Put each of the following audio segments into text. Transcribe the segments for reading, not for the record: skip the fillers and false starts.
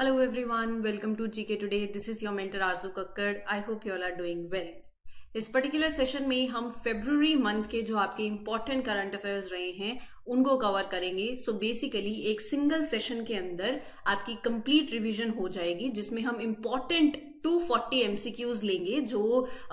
Hello everyone, welcome to GK Today. This is your mentor Arzu Kakkad. I hope you all are doing well. इस particular session में हम February month के जो आपके important current affairs रहे हैं उनको कवर करेंगे. सो बेसिकली एक सिंगल सेशन के अंदर आपकी कंप्लीट रिवीजन हो जाएगी जिसमें हम इंपॉर्टेंट 240 एमसीक्यूज लेंगे जो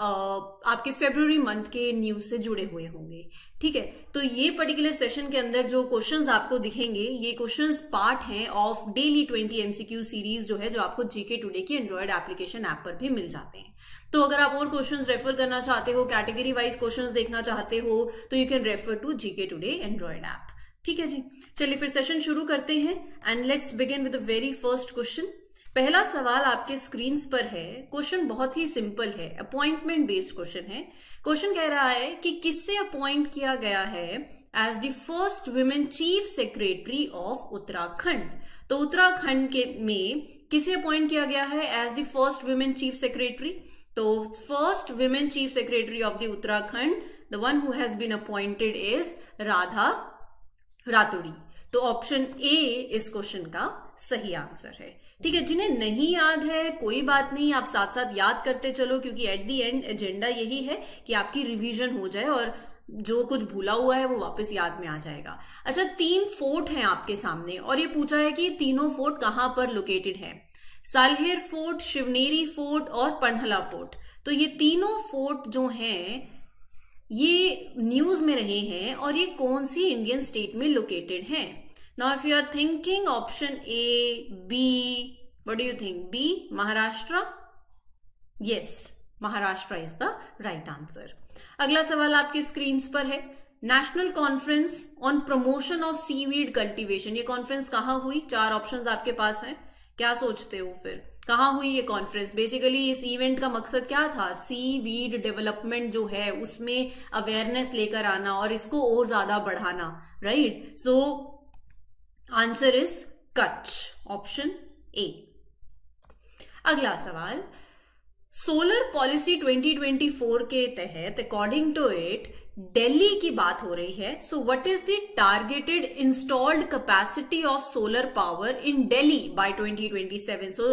आपके फेब्रुअरी मंथ के न्यूज से जुड़े हुए होंगे. ठीक है, तो ये पर्टिकुलर सेशन के अंदर जो क्वेश्चंस आपको दिखेंगे ये क्वेश्चंस पार्ट हैं ऑफ डेली 20 एमसीक्यू सीरीज जो है जो आपको जीके टुडे की एंड्रॉयड एप्लीकेशन ऐप पर भी मिल जाते हैं. तो अगर आप और क्वेश्चंस रेफर करना चाहते हो, कैटेगरी वाइज क्वेश्चंस देखना चाहते हो तो you can refer to GK today Android app. ठीक है जी, चलिए फिर सेशन शुरू करते हैं and let's begin with the very first question. पहला सवाल आपके स्क्रीन पर है. क्वेश्चन बहुत ही सिंपल है, अपॉइंटमेंट बेस्ड क्वेश्चन है. क्वेश्चन कह रहा है कि किससे अपॉइंट किया गया है as the first women chief secretary of Uttarakhand. तो उत्तराखंड के में किसे अपॉइंट किया गया है as the first women chief secretary. तो first women chief secretary of the Uttarakhand, the one who has been appointed is Radha Raturi. तो ऑप्शन ए इस क्वेश्चन का सही आंसर है. ठीक है, जिन्हें नहीं याद है कोई बात नहीं, आप साथ साथ याद करते चलो क्योंकि एट द एंड एजेंडा यही है कि आपकी रिवीजन हो जाए और जो कुछ भूला हुआ है वो वापस याद में आ जाएगा. अच्छा, 3 फोर्ट हैं आपके सामने और ये पूछा है कि तीनों फोर्ट कहां पर लोकेटेड है. सालहेर फोर्ट, शिवनेरी फोर्ट और पन्हला फोर्ट. तो ये तीनों फोर्ट जो हैं ये न्यूज में रहे हैं और ये कौन सी इंडियन स्टेट में लोकेटेड हैं. Now if you are thinking option A, B, what do you think? B, Maharashtra. Yes, Maharashtra is the right answer. अगला सवाल आपकी स्क्रीन पर है. National conference on promotion of seaweed cultivation. ये कॉन्फ्रेंस कहां हुई? 4 ऑप्शंस आपके पास हैं. क्या सोचते हो फिर कहां हुई ये कॉन्फ्रेंस? बेसिकली इस इवेंट का मकसद क्या था? सी वीड डेवलपमेंट जो है उसमें अवेयरनेस लेकर आना और इसको और ज्यादा बढ़ाना. Right, so answer is Kutch, option A. अगला सवाल, सोलर पॉलिसी 2024 के तहत अकॉर्डिंग टू इट दिल्ली की बात हो रही है. So what is the targeted installed capacity of solar power in Delhi by 2027. So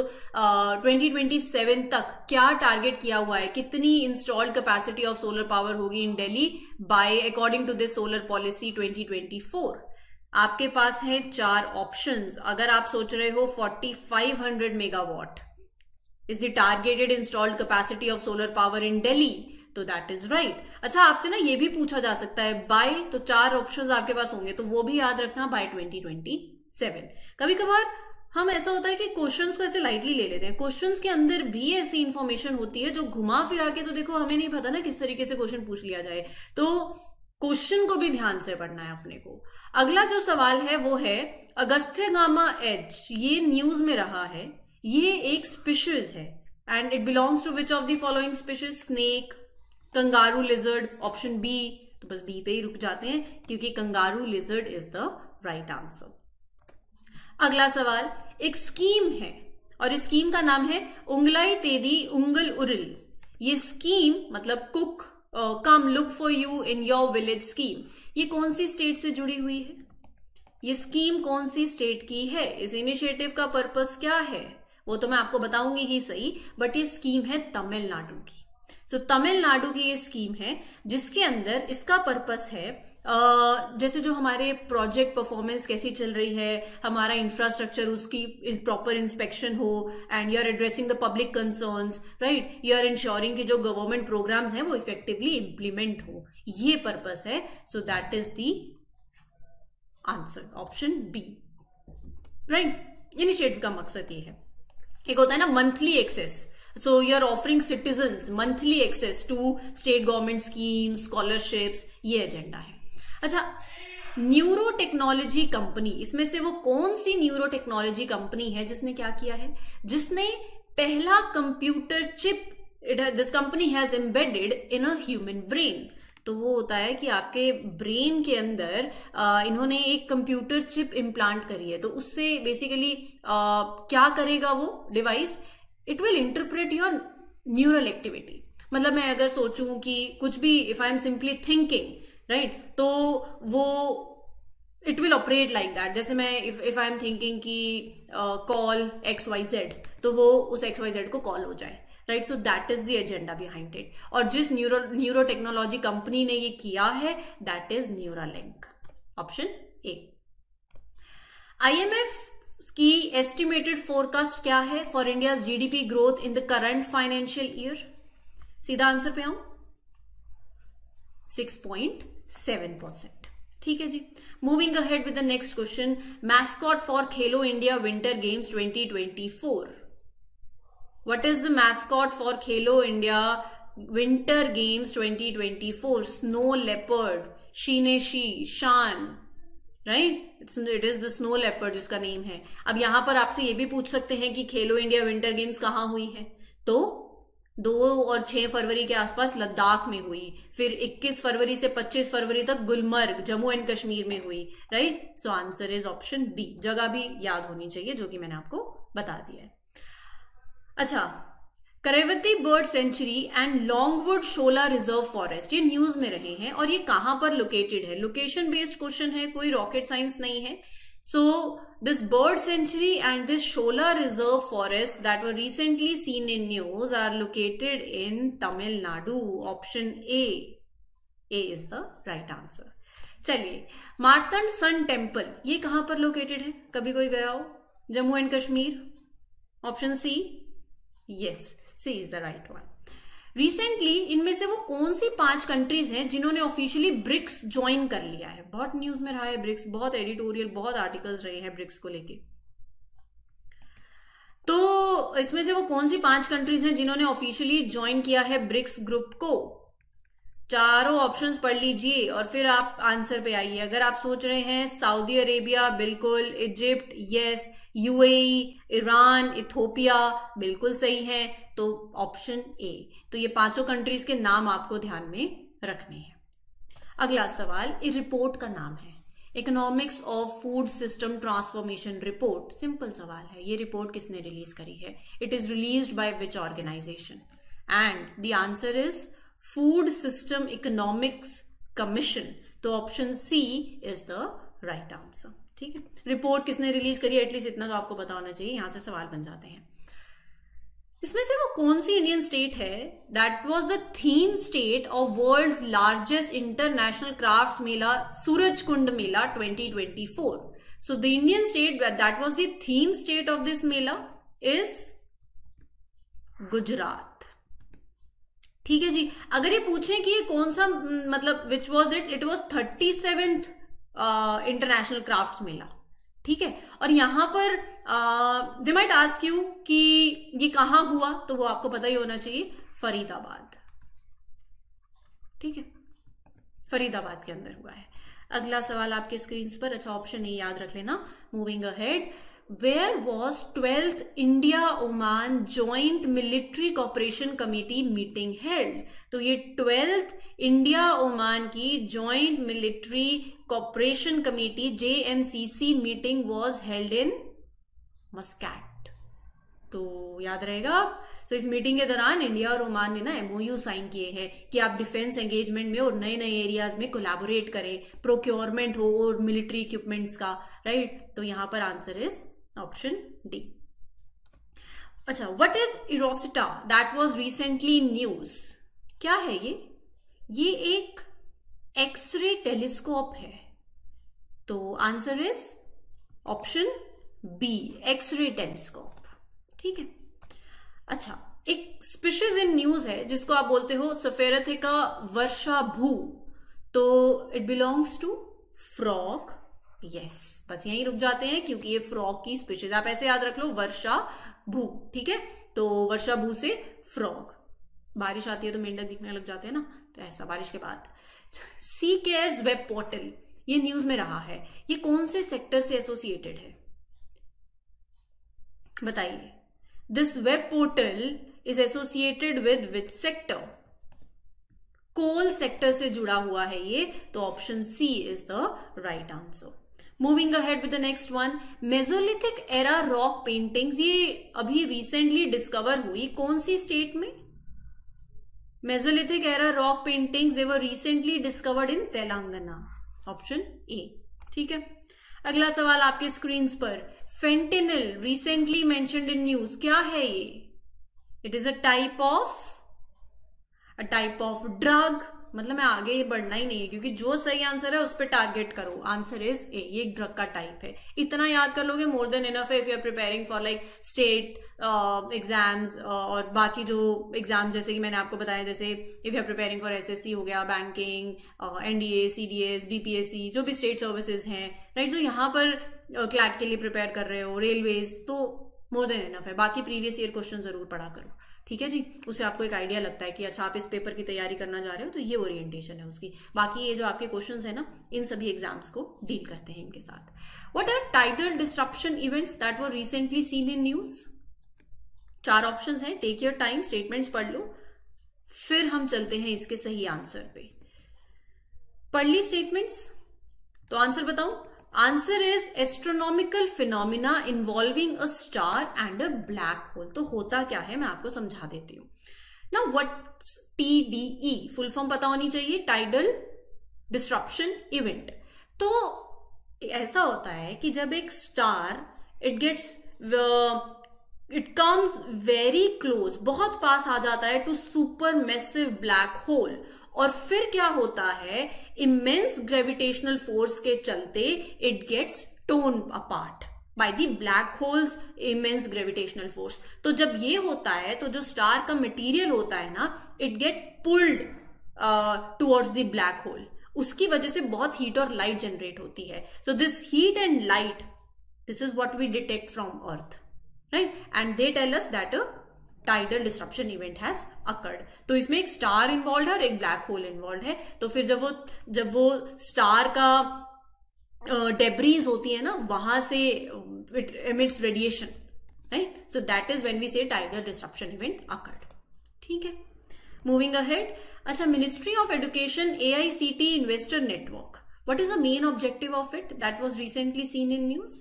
2027 तक क्या टारगेट किया हुआ है? कितनी installed capacity of solar power होगी in Delhi by according to this solar policy 2024. आपके पास है 4 ऑप्शंस. अगर आप सोच रहे हो 4500 megawatt is the targeted installed capacity of solar power in Delhi, तो दैट इज राइट. अच्छा, आपसे ना ये भी पूछा जा सकता है बाय, तो 4 ऑप्शंस आपके पास होंगे तो वो भी याद रखना, बाय 2027. कभी कभार हम ऐसा होता है कि क्वेश्चंस को ऐसे लाइटली ले लेते हैं. क्वेश्चंस के अंदर भी ऐसी इंफॉर्मेशन होती है जो घुमा फिरा के, तो देखो हमें नहीं पता ना किस तरीके से क्वेश्चन पूछ लिया जाए, तो क्वेश्चन को भी ध्यान से पढ़ना है अपने को. अगला जो सवाल है वो है अगस्थ्यगामा एच. ये न्यूज में रहा है, ये एक स्पीशीज है and it belongs to which of the following species? Snake, kangaroo lizard. Option B. तो बस बी पे ही रुक जाते हैं क्योंकि kangaroo lizard is the right answer. अगला सवाल, एक स्कीम है और इस स्कीम का नाम है उंगलाई तेदी उंगल उरिल. ये स्कीम मतलब cook come look for you in your village scheme. ये कौन सी स्टेट से जुड़ी हुई है? ये स्कीम कौन सी स्टेट की है? इस इनिशिएटिव का पर्पस क्या है वो तो मैं आपको बताऊंगी ही सही, बट ये स्कीम है तमिलनाडु की. तो तमिलनाडु की ये स्कीम है जिसके अंदर इसका पर्पस है जैसे जो हमारे प्रोजेक्ट परफॉर्मेंस कैसी चल रही है, हमारा इंफ्रास्ट्रक्चर उसकी प्रॉपर इंस्पेक्शन हो and you are addressing the public concerns. Right, you are ensuring कि जो गवर्नमेंट प्रोग्राम्स हैं वो इफेक्टिवली इंप्लीमेंट हो. ये पर्पस है. So that is the answer, option B. Right, initiative का मकसद ये है. एक होता है ना monthly access. So you are offering citizens monthly access to state government schemes, scholarships. ये एजेंडा है. अच्छा, न्यूरो टेक्नोलॉजी कंपनी, इसमें से वो कौन सी न्यूरो टेक्नोलॉजी कंपनी है जिसने क्या किया है? जिसने पहला computer chip, this company has embedded in a human brain. तो वो होता है कि आपके ब्रेन के अंदर इन्होंने एक कंप्यूटर चिप इम्प्लांट करी है. तो उससे बेसिकली क्या करेगा वो device? It will interpret your neural activity. मतलब मैं अगर सोचूं कि कुछ भी, if I am simply thinking, right, तो वो it will operate like that. जैसे मैं इफ आई एम थिंकिंग कि कॉल XYZ, तो वो उस XYZ को कॉल हो जाए, right. So that is the agenda behind it. और जिस न्यूरो टेक्नोलॉजी कंपनी ने ये किया है, that is Neuralink. Option A. IMF की एस्टिमेटेड फोरकास्ट क्या है for India GDP growth in the current financial year? सीधा आंसर पे आऊं, 6.7%. ठीक है जी. Moving ahead with the next question. Mascot for Khelo India winter games 2024. What is the mascot for Khelo India winter games 2024? Snow leopard, शीनेशी, Shan, right. It is the snow leopard जिसका name है. अब यहां पर आपसे ये भी पूछ सकते हैं कि खेलो इंडिया विंटर गेम्स कहां हुई है, तो 2 और 6 फरवरी के आसपास लद्दाख में हुई, फिर 21 फरवरी से 25 फरवरी तक गुलमर्ग, जम्मू एंड कश्मीर में हुई, right. So answer is option B. जगह भी याद होनी चाहिए, जो कि मैंने आपको बता दिया है. अच्छा, Karaivetti bird sanctuary and Longwood Shola reserve forest, ये न्यूज में रहे हैं और ये कहां पर लोकेटेड है? लोकेशन बेस्ड क्वेश्चन है, कोई रॉकेट साइंस नहीं है. So this bird sanctuary and this Shola Reserve Forest that were recently seen in news are located in Tamil Nadu. Option A. A is the right answer. चलिए, Martand sun temple ये कहां पर located है? कभी कोई गया हो? Jammu and Kashmir. Option C. Yes, C is the right one. Recently इनमें से वो कौन सी 5 कंट्रीज हैं जिन्होंने ऑफिशियली ब्रिक्स ज्वाइन कर लिया है? बहुत न्यूज में रहा है ब्रिक्स, बहुत एडिटोरियल, बहुत आर्टिकल्स रहे हैं ब्रिक्स को लेके. तो इसमें से वो कौन सी 5 कंट्रीज हैं जिन्होंने ऑफिशियली ज्वाइन किया है ब्रिक्स ग्रुप को? चारों ऑप्शंस पढ़ लीजिए और फिर आप आंसर पे आइए. अगर आप सोच रहे हैं सऊदी अरेबिया, बिल्कुल. Egypt, yes. UAE, Iran, Ethiopia, बिल्कुल सही है. तो ऑप्शन ए. तो ये 5 कंट्रीज के नाम आपको ध्यान में रखने हैं. अगला सवाल, ये रिपोर्ट का नाम है economics of food system transformation report. Simple सवाल है, ये रिपोर्ट किसने रिलीज करी है? It is released by which organisation? And the answer is food system economics commission. तो option C is the right answer. ठीक है, रिपोर्ट किसने रिलीज करी, एटलीस्ट इतना तो आपको पता होना चाहिए. यहां से सवाल बन जाते हैं. इसमें से वो कौन सी इंडियन स्टेट है that was the theme state of world's largest international crafts mela, Suraj Kund mela 2024? So the Indian state that was the theme state of this mela is Gujarat. ठीक है जी. अगर ये पूछें कि ये कौन सा, मतलब which was it was 37th international crafts mela. ठीक है, और यहां पर दे माइट आस्क यू कि ये कहां हुआ, तो वो आपको पता ही होना चाहिए, फरीदाबाद. ठीक है, फरीदाबाद के अंदर हुआ है. अगला सवाल आपके स्क्रीन पर. अच्छा, ऑप्शन ए याद रख लेना. Moving ahead, where was 12th India Oman joint military cooperation committee meeting held? तो ये 12th इंडिया ओमान की joint military cooperation committee JMCC meeting was held in Muscat. तो याद रहेगा. तो इस मीटिंग के दौरान इंडिया और ओमान ने ना MOU साइन किए हैं कि आप डिफेंस एंगेजमेंट में और नए नए एरियाज में कोलैबोरेट करें, प्रोक्योरमेंट हो और मिलिट्री इक्विपमेंट्स का, राइट. तो यहां पर आंसर इज ऑप्शन डी. अच्छा, what is eROSITA that was recently news? क्या है ये एक एक्सरे टेलीस्कोप है. तो answer is option B, X-ray telescope. ठीक है. अच्छा, एक स्पीशीज इन न्यूज है जिसको आप बोलते हो सफेरेथिका वर्षाभू. तो it belongs to frog. Yes, बस यहीं रुक जाते हैं क्योंकि ये फ्रॉग की स्पीशीज. आप ऐसे याद रख लो, वर्षाभू. ठीक है, तो वर्षाभू से फ्रॉग. बारिश आती है तो मेंढक दिखने लग जाते हैं ना, तो ऐसा बारिश के बाद. सी केयर्स वेब पोर्टल, ये न्यूज में रहा है. ये कौन से सेक्टर से एसोसिएटेड है, बताइए. This web portal is associated with which sector? Coal sector से जुड़ा हुआ है ये. तो option C is the right answer. Moving ahead with the next one, mesolithic era rock paintings, ये अभी रिसेंटली डिस्कवर हुई कौन सी स्टेट में? Mesolithic era rock paintings, they were recently discovered in Telangana. Option A. ठीक है, अगला सवाल आपके स्क्रीन पर, fentanyl recently mentioned in news, क्या है ये? It is a type of drug, मतलब मैं आगे बढ़ना ही नहीं है क्योंकि जो सही आंसर है उस पर टारगेट करो। आंसर इज ए, ये एक ड्रग का टाइप है। इतना याद कर लोगे मोर देन इनफ है if you are preparing for like state exams और बाकी जो एग्जाम्स जैसे कि मैंने आपको बताया, जैसे if you are preparing for SSC हो गया, बैंकिंग, एनडीए, सीडीएस, बीपीएससी, जो भी स्टेट सर्विसेज हैं, राइट, जो यहाँ पर क्लैट के लिए प्रिपेयर कर रहे हो, रेलवेज, तो मोर देन इनफ है। बाकी प्रीवियस ईयर क्वेश्चन जरूर पढ़ा करो, ठीक है जी, उससे आपको एक आइडिया लगता है कि अच्छा आप इस पेपर की तैयारी करना जा रहे हो तो ये ओरिएंटेशन है उसकी। बाकी ये जो आपके क्वेश्चंस है ना, इन सभी एग्जाम्स को डील करते हैं इनके साथ। What are tidal disruption events that were recently seen in news? 4 options हैं, टेक योर टाइम, स्टेटमेंट्स पढ़ लो, फिर हम चलते हैं इसके सही आंसर पे। पढ़ ली स्टेटमेंट्स तो आंसर बताऊं? Answer is astronomical phenomena involving a star and a black hole. तो होता क्या है मैं आपको समझा देती हूँ ना। व्हाट्स TDE, फुल फॉर्म पता होनी चाहिए, टाइडल डिस्ट्रप्शन इवेंट। तो ऐसा होता है कि जब एक star it comes very close, बहुत पास आ जाता है to supermassive black hole, और फिर क्या होता है, इमेंस ग्रेविटेशनल फोर्स के चलते it gets torn apart by the black hole's immense gravitational force. तो जब ये होता है तो जो स्टार का मटेरियल होता है ना, it gets pulled towards the black hole, उसकी वजह से बहुत हीट और लाइट जनरेट होती है। So this heat and light, this is what we detect from earth, right, and they tell us that a tidal disruption event has occurred. तो इसमें एक स्टार इन्वॉल्व है और एक ब्लैक होल इन्वॉल्व है। तो फिर जब वो स्टार का डेब्रीज होती है ना, वहां से it emits radiation, right, so that is when we say tidal disruption event occurred, ठीक है। मूविंग अहेड, अच्छा, ministry of education AICT investor network, what is the main objective of it that was recently seen in news?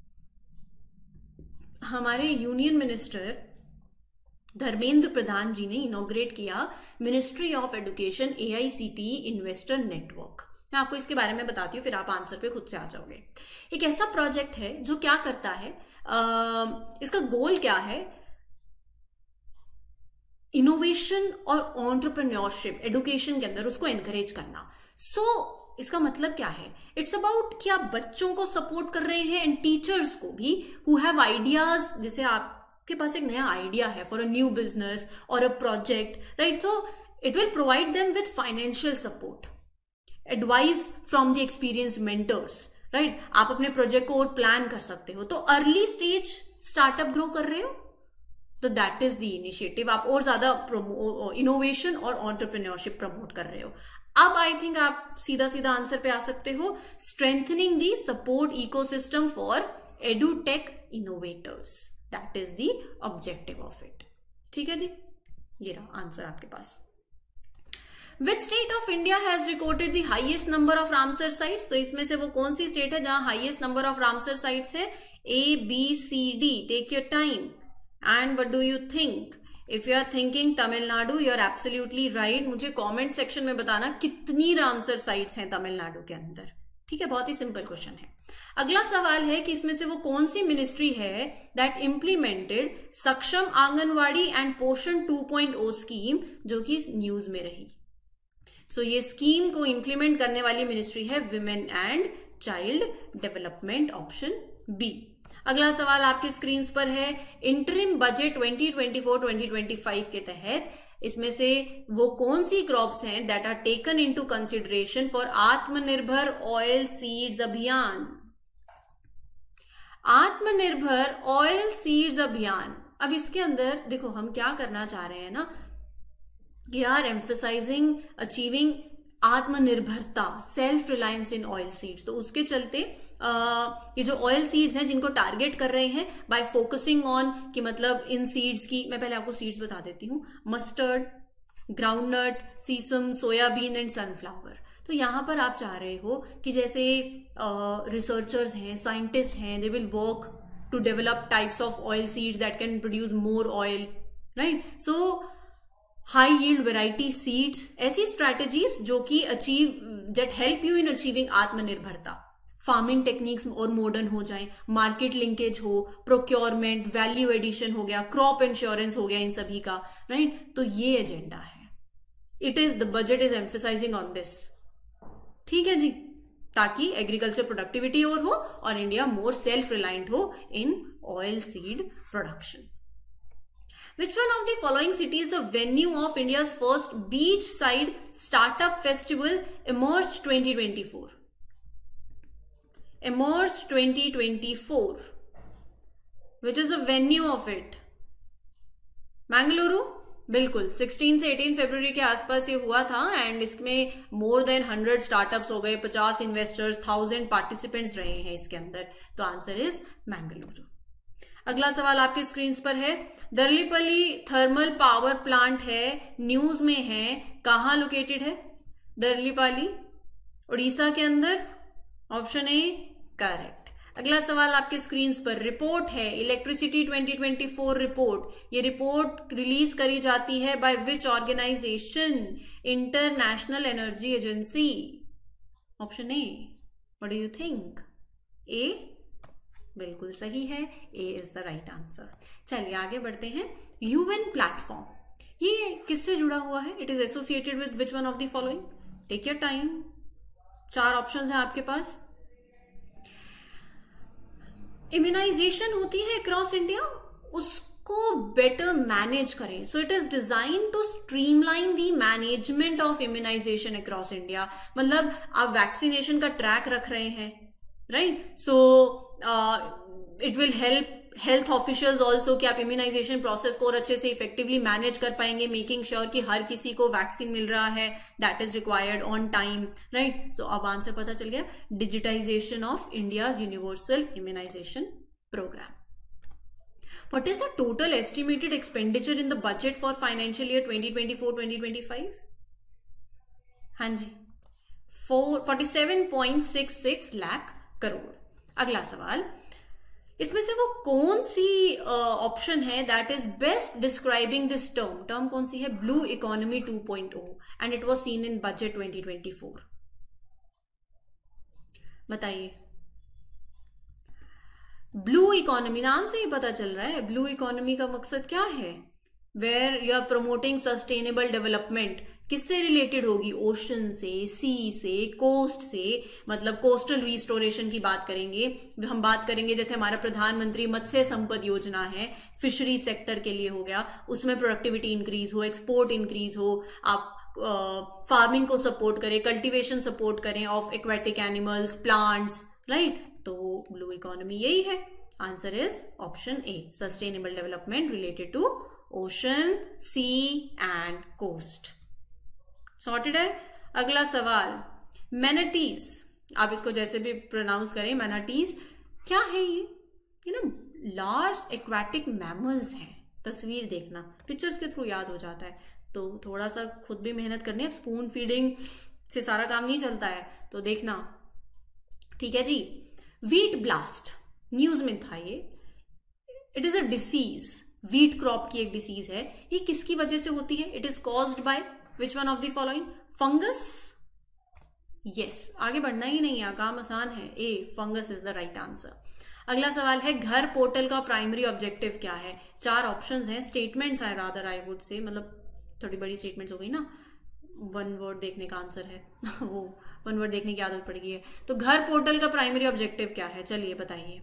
हमारे union minister Dharmendra Pradhan ji ने inaugurate किया ministry of education AICT investor network. मैं आपको इसके बारे में बताती हूँ, फिर आप आंसर पे खुद से आ जाओगे। एक ऐसा प्रोजेक्ट है जो क्या करता है, इसका गोल क्या है, इनोवेशन और एंटरप्रेन्योरशिप एजुकेशन के अंदर उसको एनकरेज करना। इसका मतलब क्या है, इट्स अबाउट कि आप बच्चों को सपोर्ट कर रहे हैं एंड टीचर्स को भी हु हैव आइडियाज, जैसे आपके पास एक नया आइडिया है फॉर अ न्यू बिजनेस और a project, right, so it will provide them with financial support, advice from the experience mentors, right. आप अपने प्रोजेक्ट को और प्लान कर सकते हो। तो अर्ली स्टेज स्टार्टअप ग्रो कर रहे हो तो दैट इज द इनिशिएटिव, आप और ज्यादा इनोवेशन और एंटरप्रेन्योरशिप प्रमोट कर रहे हो। अब आई थिंक आप सीधा सीधा आंसर पे आ सकते हो, strengthening the support ecosystem for edtech innovators, that is the objective of it, ठीक है जी। ये रहा आंसर आपके पास। Which state of India has recorded the highest number of Ramsar sites? तो इसमें से वो कौन सी स्टेट है जहां highest number of Ramsar sites है? ABCD, take your time and what do you think? If you are thinking Tamil Nadu, you are absolutely right. मुझे कमेंट सेक्शन में बताना कितनी रामसर साइट्स हैं तमिलनाडु के अंदर, ठीक है, बहुत ही सिंपल क्वेश्चन है। अगला सवाल है कि इसमें से वो कौन सी मिनिस्ट्री है that implemented Saksham Anganwadi and पोषण 2.0 स्कीम, जो कि न्यूज में रही। सो ये स्कीम को इंप्लीमेंट करने वाली मिनिस्ट्री है women and child development, option B. अगला सवाल आपके स्क्रीन पर है, इंटरिम बजट 2024-2025 के तहत इसमें से वो कौन सी क्रॉप्स हैं that are taken into consideration for Atmanirbhar oilseeds Abhiyan? Atmanirbhar oilseeds अभियान। अब इसके अंदर देखो हम क्या करना चाह रहे हैं ना, we are emphasising achieving Atmanirbharta, self reliance in oilseeds. तो उसके चलते ये जो ऑयल सीड्स हैं जिनको टारगेट कर रहे हैं बाय फोकसिंग ऑन, कि मतलब इन सीड्स की, मैं पहले आपको सीड्स बता देती हूँ, mustard, groundnut, sesame, soybean and sunflower. तो यहां पर आप चाह रहे हो कि जैसे रिसर्चर्स हैं, साइंटिस्ट हैं, they will work to develop types of oilseeds that can produce more oil, right. So high yield variety seeds, ऐसी स्ट्रैटेजीज जो कि achieve that help you in achieving Atmanirbharta. Farming techniques और modern हो जाएं, market linkage हो, procurement, value addition हो गया, crop insurance हो गया, इन सभी का, राइट। तो ये एजेंडा है, the budget is emphasising on this, ठीक है जी, ताकि एग्रीकल्चर प्रोडक्टिविटी और इंडिया मोर सेल्फ रिलायंट हो in oilseed production. Which one of the following city is the venue of India's first beachside startup festival, Emerge 2024? Emerge 2024. Which is the venue of it? Mangaluru? बिल्कुल 16 से 18 फरवरी के आसपास ये हुआ था and इसमें more than 100 startups हो गए, 50 इन्वेस्टर्स, 1000 पार्टिसिपेंट्स रहे हैं इसके अंदर। तो आंसर इज मैंगलुरु। अगला सवाल आपकी स्क्रीन पर है, दर्लीपल्ली थर्मल पावर प्लांट है, न्यूज में है, कहाँ लोकेटेड है? दर्लीपल्ली उड़ीसा के अंदर, ऑप्शन ए करेक्ट। अगला सवाल आपके स्क्रीन पर रिपोर्ट है, इलेक्ट्रिसिटी 2024 रिपोर्ट। ये रिपोर्ट रिलीज करी जाती है by which organisation? International energy agency. Option A, what do you think? A बिल्कुल सही है, A is the right answer. चलिए आगे बढ़ते हैं। यूएन प्लेटफॉर्म, ये किससे जुड़ा हुआ है? It is associated with which one of the following? Take your time, 4 options हैं आपके पास। इम्यूनाइजेशन होती है अक्रॉस इंडिया, उसको बेटर मैनेज करें। So it is design to streamline the management of immunisation across India. मतलब आप वैक्सीनेशन का ट्रैक रख रहे हैं, right? So it will help health officials also कि आप इम्यूनाइजेशन प्रोसेस को और अच्छे से इफेक्टिवली मैनेज कर पाएंगे, मेकिंग श्योर कि हर किसी को वैक्सीन मिल रहा है that is required on time, right? तो अब आंसर पता चल गया, digitisation of India's universal immunisation programme. What is the total estimated expenditure in the budget for financial year 2024-2025? हाँ जी, 47.66 लाख करोड़। अगला सवाल, इसमें से वो कौन सी ऑप्शन है that is best describing this term कौन सी है? Blue economy 2.0 and it was seen in budget 2024। बताइए। ब्लू इकोनॉमी, नाम से ही पता चल रहा है ब्लू इकोनॉमी का मकसद क्या है? Where you are promoting sustainable development. किससे रिलेटेड होगी? ओशन से, सी से, कोस्ट से, मतलब कोस्टल रिस्टोरेशन की बात करेंगे। हम बात करेंगे जैसे हमारा प्रधानमंत्री मत्स्य संपद योजना है, फिशरी सेक्टर के लिए हो गया, उसमें प्रोडक्टिविटी इंक्रीज हो, एक्सपोर्ट इंक्रीज हो, आप फार्मिंग को सपोर्ट करें, कल्टीवेशन सपोर्ट करें of aquatic animals, plants, right? तो ब्लू इकोनॉमी यही है। Answer is option A, sustainable development related to ocean, sea and coast. Sorted है। अगला सवाल, मैनाटीज, आप इसको जैसे भी प्रोनाउंस करें, मैनाटीज क्या है? ये ना लार्ज एक्वेटिक मैमल्स हैं। तस्वीर देखना, पिक्चर्स के थ्रू याद हो जाता है, तो थोड़ा सा खुद भी मेहनत करनी है। स्पून फीडिंग से सारा काम नहीं चलता है, तो देखना, ठीक है जी। व्हीट ब्लास्ट न्यूज में था ये, it is a disease, wheat crop की एक डिसीज है। ये किसकी वजह से होती है? It is caused by which one of the following? Fungus. Yes, आगे बढ़ना ही नहीं है, काम आसान है, A fungus is the right answer. अगला सवाल है, घर पोर्टल का प्राइमरी ऑब्जेक्टिव क्या है? 4 ऑप्शंस हैं, स्टेटमेंट्स है रादर आई वुड से, मतलब थोड़ी बड़ी स्टेटमेंट्स हो गई ना, 1 वर्ड देखने का आंसर है वो 1 वर्ड देखने की आदत पड़ गई है। तो घर पोर्टल का प्राइमरी ऑब्जेक्टिव क्या है? चलिए बताइए।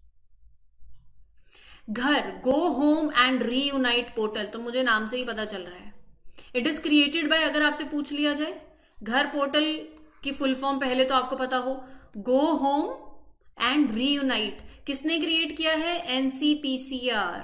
घर, go home and reunite portal, तो मुझे नाम से ही पता चल रहा है। इट इज क्रिएटेड बाय, अगर आपसे पूछ लिया जाए घर पोर्टल की फुल फॉर्म पहले तो आपको पता हो, गो होम एंड रीयूनाइट, किसने क्रिएट किया है? NCPCR,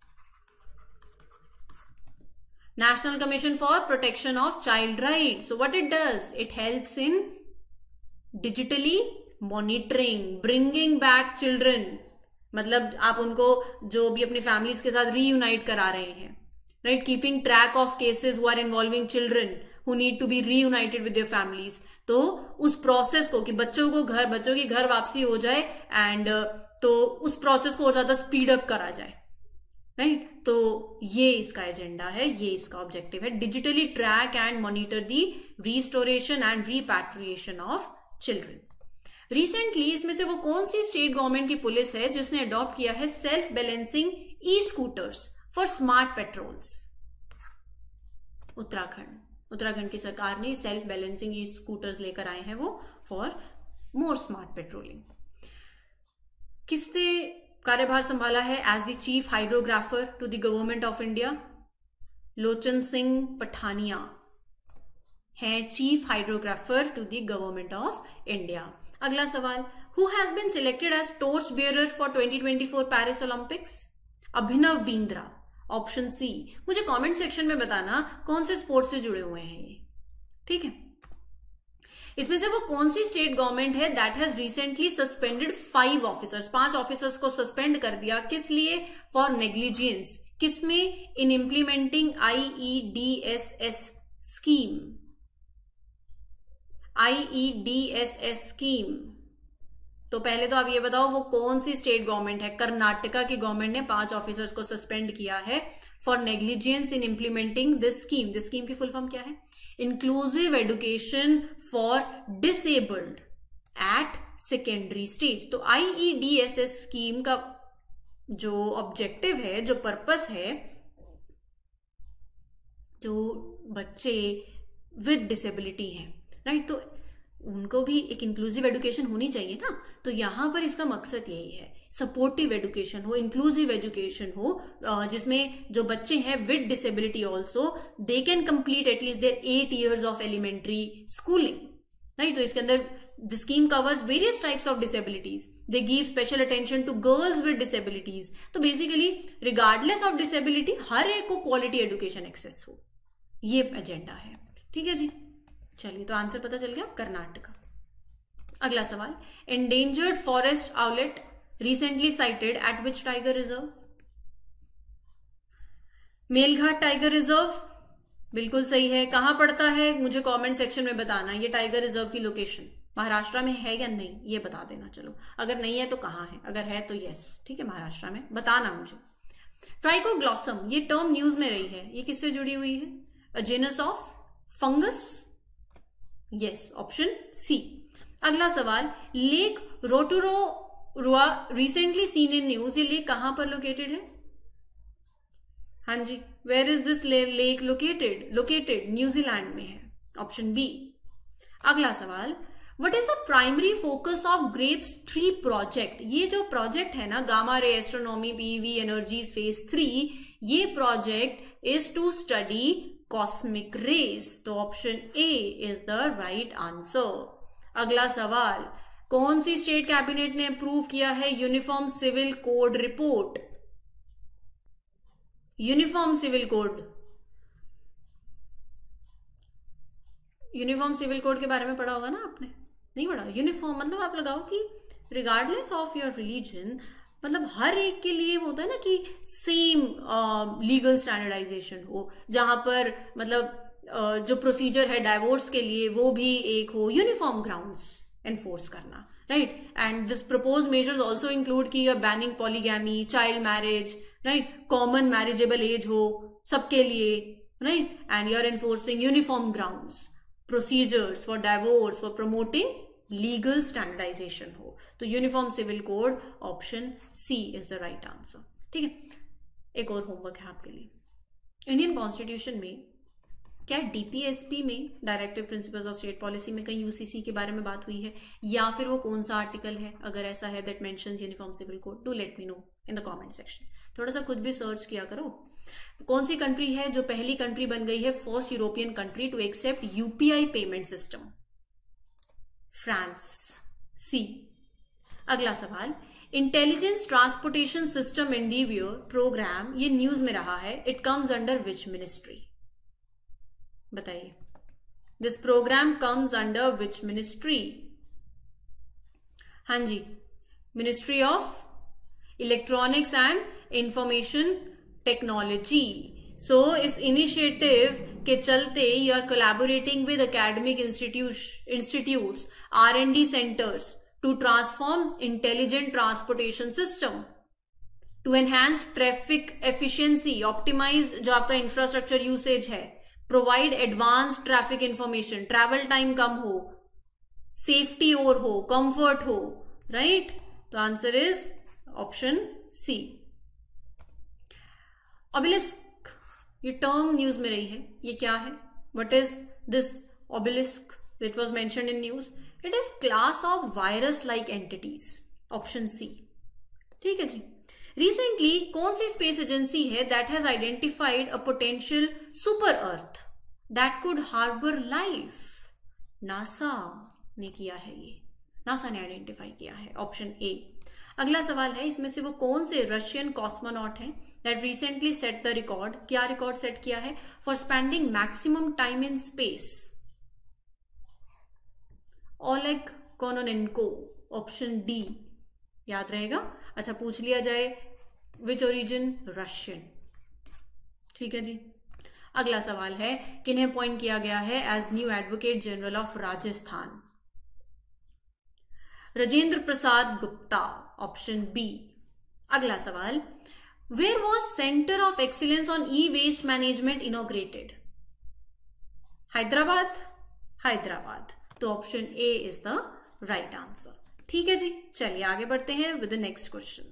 national commission for protection of child rights. So what it does, it helps in digitally monitoring, bringing back children, मतलब आप उनको जो भी अपनी फैमिलीज के साथ रीयूनाइट करा रहे हैं, right? Keeping track of cases who are involving children who need to be reunited with their families. तो उस प्रोसेस को कि बच्चों की घर वापसी हो जाए एंड तो उस प्रोसेस को और ज्यादा स्पीड अप करा जाए, राइट? तो ये इसका एजेंडा है, ये इसका ऑब्जेक्टिव है, digitally track and monitor the restoration and repatriation of children. Recently इसमें से वो कौन सी स्टेट गवर्नमेंट की पुलिस है जिसने अडॉप्ट किया है self balancing e scooters for smart patrols? Uttarakhand की सरकार ने सेल्फ बैलेंसिंग ई स्कूटर्स लेकर आए हैं वो फॉर मोर स्मार्ट पेट्रोलिंग। किसने कार्यभार संभाला है as the chief hydrographer to the government of India? Lochan Singh Pathania हैं chief hydrographer to the government of India. अगला सवाल, who has been selected as torch bearer for 2024 Paris Olympics? Abhinav Bindra, option C. मुझे comment section में बताना कौन से स्पोर्ट्स से जुड़े हुए हैं ये, ठीक है। इसमें से वो कौन सी स्टेट गवर्नमेंट है that has recently suspended 5 officers, 5 officers को सस्पेंड कर दिया, किस लिए? For negligence. किसमें? In implementing IEDSS scheme, IEDSS scheme. तो पहले तो आप ये बताओ वो कौन सी स्टेट गवर्नमेंट है? कर्नाटका की गवर्नमेंट ने 5 ऑफिसर्स को सस्पेंड किया है for negligence in implementing this scheme. This scheme की फुल फॉर्म क्या है? Inclusive education for disabled at secondary stage. तो IEDSS स्कीम का जो ऑब्जेक्टिव है, जो पर्पस है, जो बच्चे विद डिसेबिलिटी हैं, राइट, तो उनको भी एक इंक्लूसिव एजुकेशन होनी चाहिए ना। तो यहां पर इसका मकसद यही है, सपोर्टिव एजुकेशन हो, इंक्लूसिव एजुकेशन हो, जिसमें जो बच्चे हैं with disability also they can complete at least their 8 years of elementary schooling, right. तो इसके अंदर the scheme covers various types of disabilities. They give special attention to girls with disabilities. तो बेसिकली रिगार्डलेस ऑफ डिसेबिलिटी हर एक को quality education access हो, ये agenda है, ठीक है जी। चलिए, तो आंसर पता चल गया, कर्नाटका। अगला सवाल, endangered forest owlet recently sighted at which tiger reserve? Melghat tiger reserve, बिल्कुल सही है। कहां पड़ता है मुझे कमेंट सेक्शन में बताना, ये टाइगर रिजर्व की लोकेशन महाराष्ट्र में है या नहीं, ये बता देना। चलो, अगर नहीं है तो कहां है, अगर है तो यस, ठीक है, महाराष्ट्र में, बताना मुझे। ट्राइकोग्लॉसम, ये टर्म न्यूज में रही है, ये किससे जुड़ी हुई है? A genus of fungus, yes, option C. अगला सवाल, lake Rotorua recently seen in news, ये लेक कहां पर लोकेटेड है? हाँ जी, where is this lake located? Located New Zealand में है, ऑप्शन बी। अगला सवाल, what is the primary focus of GRAPES 3 project? ये जो प्रोजेक्ट है ना, gamma ray astronomy PV energies phase 3, ये project is to study cosmic rays. तो option A is the right answer. अगला सवाल, कौन सी स्टेट कैबिनेट ने अप्रूव किया है uniform civil code report? Uniform civil code, uniform civil code के बारे में पढ़ा होगा ना आपने, नहीं पढ़ा? यूनिफॉर्म मतलब आप लगाओ कि रिगार्डलेस ऑफ योर रिलीजन, मतलब हर एक के लिए वो होता है ना कि सेम लीगल स्टैंडर्डाइजेशन हो, जहां पर मतलब जो प्रोसीजर है डाइवोर्स के लिए वो भी एक हो, यूनिफॉर्म ग्राउंड्स एनफोर्स करना, right. And this propose measures also include की banning polygamy, child marriage, right, common marriageable age हो सबके लिए, right, and you are enforcing uniform grounds, procedures for divorce, for promoting legal standardisation हो। तो uniform civil code, option C is the right answer, ठीक है। एक और homework है आपके लिए, इंडियन कॉन्स्टिट्यूशन में क्या DPSP में, directive principles of state policy में, कहीं UCC के बारे में बात हुई है, या फिर वो कौन सा आर्टिकल है? अगर ऐसा है that mentions uniform civil code, do let me know in the comment section. थोड़ा सा खुद भी सर्च किया करो। कौन सी कंट्री है जो पहली कंट्री बन गई है, first European country to accept UPI payment system? France, C. अगला सवाल, intelligence transportation system endeavour programme, ये न्यूज में रहा है, it comes under which ministry? बताइए, this programme comes under which ministry? हाँ जी, ministry of electronics and information technology. So इस इनिशिएटिव के चलते you are collaborating with academic institutes, R&D centres to transform intelligent transportation system, to enhance traffic efficiency, optimise जो आपका infrastructure usage है, provide advance traffic information, travel time कम हो, safety और हो, कंफर्ट हो, राइट? तो answer is option C. Obelisk, ये टर्म न्यूज में रही है, ये क्या है? What is this obelisk? It was mentioned in news. It is class of virus like entities, option C. ठीक है जी। रिसेंटली कौन सी स्पेस एजेंसी है that has identified a potential super earth that could harbour life? NASA ने किया है, ये नासा ने आइडेंटिफाई किया है, ऑप्शन ए। अगला सवाल है, इसमें से वो कौन से रशियन कॉस्मोनॉट हैं that recently set the record? क्या रिकॉर्ड सेट किया है? For spending maximum time in space. Oleg Kononenko, option D. याद रहेगा? अच्छा, पूछ लिया जाए विच ओरिजिन? रशियन। ठीक है जी। अगला सवाल है, किन्हें अपॉइंट किया गया है as new advocate general of Rajasthan? Rajendra Prasad Gupta, option B. अगला सवाल, where was centre of excellence on e waste management inaugurated? Hyderabad, Hyderabad. तो option A is the right answer. ठीक है जी, चलिए आगे बढ़ते हैं विद द नेक्स्ट क्वेश्चन।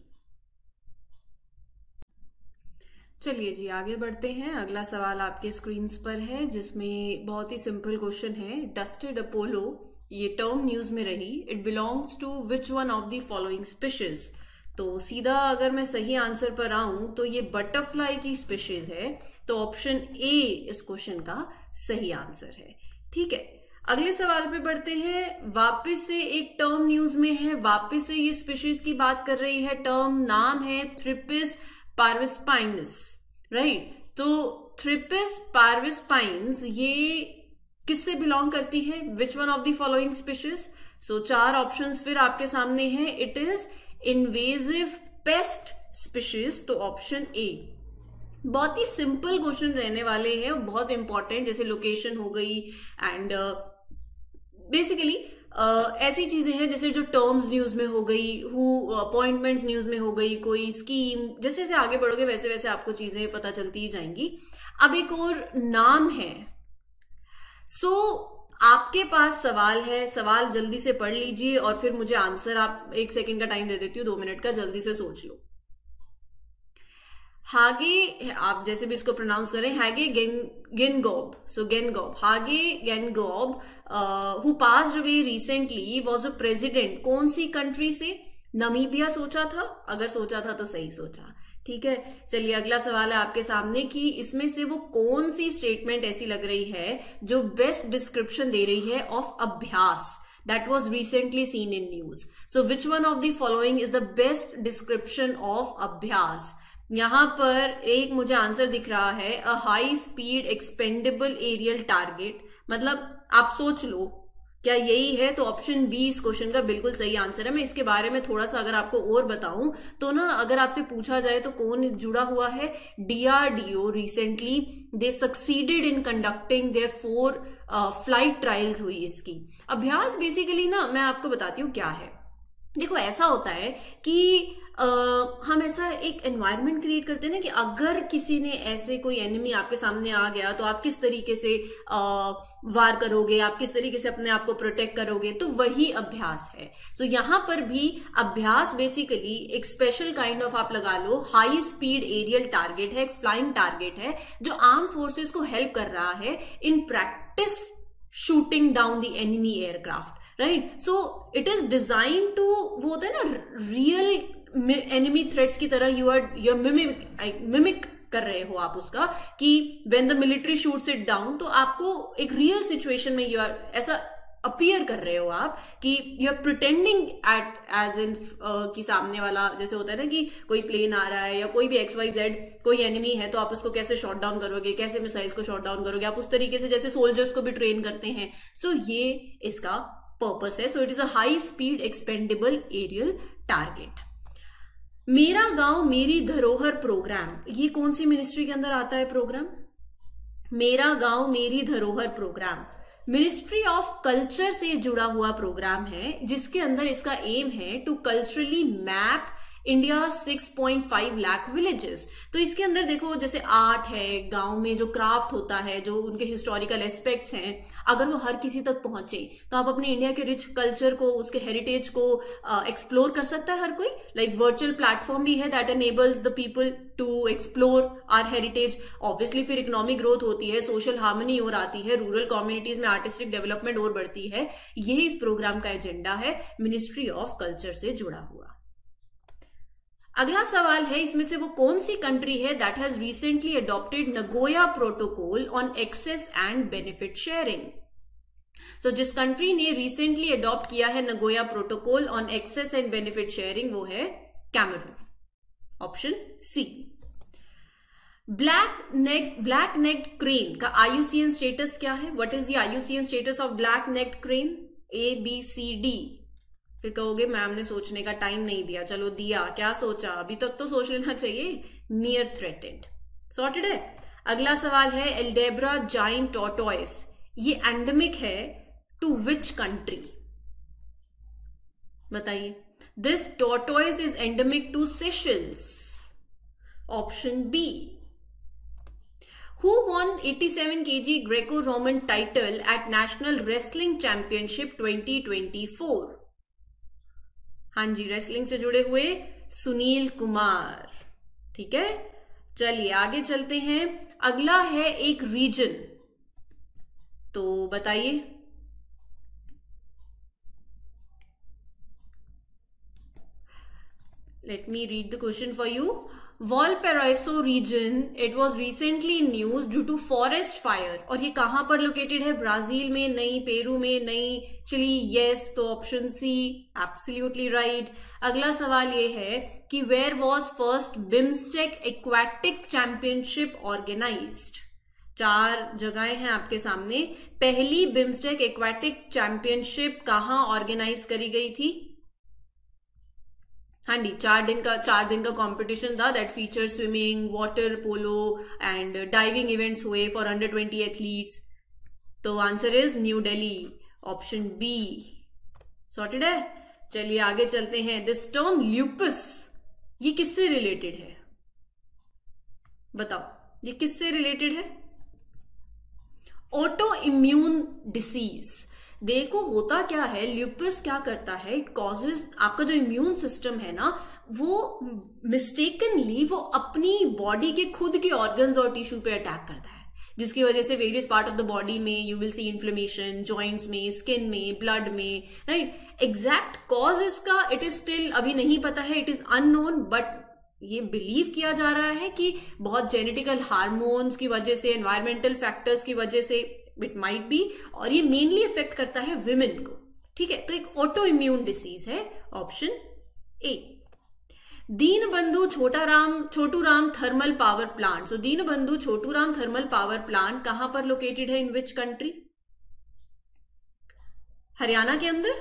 चलिए जी आगे बढ़ते हैं। अगला सवाल आपके स्क्रीन पर है, जिसमें बहुत ही सिंपल क्वेश्चन है। डस्टेड अपोलो, ये टर्म न्यूज में रही। It belongs to which one of the following species? तो सीधा अगर मैं सही आंसर पर आऊं तो ये बटरफ्लाई की स्पीशीज है, तो ऑप्शन ए इस क्वेश्चन का सही आंसर है। ठीक है, अगले सवाल पे बढ़ते हैं। वापस से एक टर्म न्यूज में है, वापस से ये स्पीशीज की बात कर रही है। टर्म नाम है थ्रिपिस पार्विस्पाइनस, राइट? तो थ्रिपिस पार्विस्पाइनस ये किससे बिलोंग करती है? Which one of the following species? So 4 options फिर आपके सामने हैं। It is invasive pest species, तो ऑप्शन ए। बहुत ही सिंपल क्वेश्चन रहने वाले हैं, बहुत इंपॉर्टेंट, जैसे लोकेशन हो गई एंड बेसिकली ऐसी चीजें हैं जैसे जो टर्म्स न्यूज में हो गई, हु अपॉइंटमेंट्स न्यूज में हो गई, कोई स्कीम। जैसे जैसे आगे बढ़ोगे वैसे वैसे आपको चीजें पता चलती ही जाएंगी। अब एक और नाम है। सो आपके पास सवाल है, सवाल जल्दी से पढ़ लीजिए और फिर मुझे आंसर आप 1 सेकेंड का टाइम दे देती हूँ, 2 मिनट का, जल्दी से सोच लो। हागे, आप जैसे भी इसको प्रोनाउंस करें, Hage Geingob, so Geingob, Hage Geingob who passed away recently was a president कौन सी कंट्री से? नमीबिया सोचा था? अगर सोचा था तो सही सोचा। ठीक है, चलिए अगला सवाल है आपके सामने कि इसमें से वो कौन सी स्टेटमेंट ऐसी लग रही है जो बेस्ट डिस्क्रिप्शन दे रही है ऑफ अभ्यास that was recently seen in news? So which one of the following is the best description of अभ्यास? यहां पर एक मुझे आंसर दिख रहा है, a high speed expendable aerial target. मतलब आप सोच लो क्या यही है? तो ऑप्शन बी इस क्वेश्चन का बिल्कुल सही आंसर है। मैं इसके बारे में थोड़ा सा अगर आपको और बताऊं तो ना, अगर आपसे पूछा जाए तो कौन जुड़ा हुआ है? DRDO। Recently they succeeded in conducting their 4 flight trials हुई इसकी। अभ्यास बेसिकली ना, मैं आपको बताती हूँ क्या है। देखो, ऐसा होता है कि हम ऐसा एक एनवायरनमेंट क्रिएट करते हैं ना कि अगर किसी ने ऐसे कोई एनिमी आपके सामने आ गया तो आप किस तरीके से वार करोगे, आप किस तरीके से अपने आप को प्रोटेक्ट करोगे, तो वही अभ्यास है। सो यहाँ पर भी अभ्यास बेसिकली एक स्पेशल काइंड ऑफ, आप लगा लो, हाई स्पीड एरियल टारगेट है, एक फ्लाइंग टारगेट है जो आर्म फोर्सेस को हेल्प कर रहा है in practice shooting down the enemy aircraft, right? So it is design to, वो होता है ना रियल एनिमी थ्रेट्स की तरह, यू आर मिमिक कर रहे हो आप उसका, कि when the military shoots it down, तो आपको एक रियल सिचुएशन में यू आर ऐसा अपीयर कर रहे हो आप कि you are pretending at as in कि सामने वाला, जैसे होता है ना कि कोई प्लेन आ रहा है या कोई भी XYZ कोई एनिमी है, तो आप उसको कैसे शॉट डाउन करोगे, कैसे मिसाइल्स को शॉट डाउन करोगे, आप उस तरीके से जैसे सोल्जर्स को भी ट्रेन करते हैं। सो ये इसका पर्पस है। So it is a high speed expendable aerial target. मेरा गांव मेरी धरोहर प्रोग्राम, ये कौन सी मिनिस्ट्री के अंदर आता है प्रोग्राम? मेरा गांव मेरी धरोहर प्रोग्राम मिनिस्ट्री ऑफ कल्चर से जुड़ा हुआ प्रोग्राम है, जिसके अंदर इसका एम है to culturally map India 6.5 lakh villages. तो इसके अंदर देखो जैसे आर्ट है, गांव में जो क्राफ्ट होता है, जो उनके हिस्टोरिकल एस्पेक्ट्स हैं, अगर वो हर किसी तक पहुंचे तो आप अपने इंडिया के रिच कल्चर को, उसके हेरिटेज को एक्सप्लोर कर सकता है हर कोई। लाइक वर्चुअल प्लेटफॉर्म भी है that enables the people to explore our heritage. Obviously फिर इकोनॉमिक ग्रोथ होती है, सोशल हार्मनी और आती है, रूरल कम्युनिटीज में आर्टिस्टिक डेवलपमेंट और बढ़ती है। यही इस प्रोग्राम का एजेंडा है, मिनिस्ट्री ऑफ कल्चर से जुड़ा हुआ। अगला सवाल है, इसमें से वो कौन सी कंट्री है that has recently adopted Nagoya protocol on access and benefit sharing. तो जिस कंट्री ने रिसेंटली अडॉप्ट किया है Nagoya protocol on access and benefit sharing, वो है Cameroon. Option C. Black necked crane का IUCN स्टेटस क्या है? What is the IUCN status of black necked crane? ABCD। फिर कहोगे मैम ने सोचने का टाइम नहीं दिया। चलो दिया, क्या सोचा? अभी तक तो सोच लेना चाहिए। Near threatened. सॉर्टेड है। अगला सवाल है, एल्डेब्रा जाइंट टॉर्टोइस, ये एंडेमिक है टू विच कंट्री? बताइए। This tortoise is endemic to Seychelles. Option B. Who won 87 kg Greco-Roman title at National Wrestling Championship 2024? हाँ जी, रेसलिंग से जुड़े हुए सुनील कुमार। ठीक है, चलिए आगे चलते हैं। अगला है एक रीजन, तो बताइए। Let me read the question for you. Valparaiso region, it was recently in news due to forest fire. और ये कहां पर लोकेटेड है? ब्राजील में नहीं, पेरू में नहीं, चिली। यस, तो ऑप्शन सी एब्सोल्युटली राइट। अगला सवाल ये है कि where was first BIMSTEC aquatic championship organised? 4 जगहें हैं आपके सामने। पहली बिम्स्टेक एक्वाटिक चैंपियनशिप कहां ऑर्गेनाइज करी गई थी? हाँ जी, 4 दिन का कंपटीशन था that feature swimming, water polo and diving events हुए फॉर अंडर 20 एथलीट्स। तो answer is new Delhi. Option B. Sorted है। चलिए आगे चलते हैं। दिस टर्म ल्यूपस, ये किससे रिलेटेड है? बताओ, ये किससे रिलेटेड है? Auto immune disease. देखो होता क्या है, ल्यूपस क्या करता है, इट कॉजेज, आपका जो इम्यून सिस्टम है ना, वो मिस्टेकनली वो अपनी बॉडी के खुद के ऑर्गन्स और टिश्यू पे अटैक करता है, जिसकी वजह से various part of the body में you will see inflammation, joints में, स्किन में, ब्लड में, राइट। एग्जैक्ट कॉज इसका इट इज स्टिल अभी नहीं पता है, इट इज अननोन, बट ये बिलीव किया जा रहा है कि बहुत जेनेटिकल हार्मोन्स की वजह से, एनवायरमेंटल फैक्टर्स की वजह से इट माइट बी, और ये मेनली इफेक्ट करता है विमेन को। ठीक है, तो एक ऑटो इम्यून डिसीज है। Option A. Dinbandhu Chhotu Ram thermal power plant. So Dinbandhu Chhotu Ram thermal power plant कहां पर लोकेटेड है? In which country? हरियाणा के अंदर?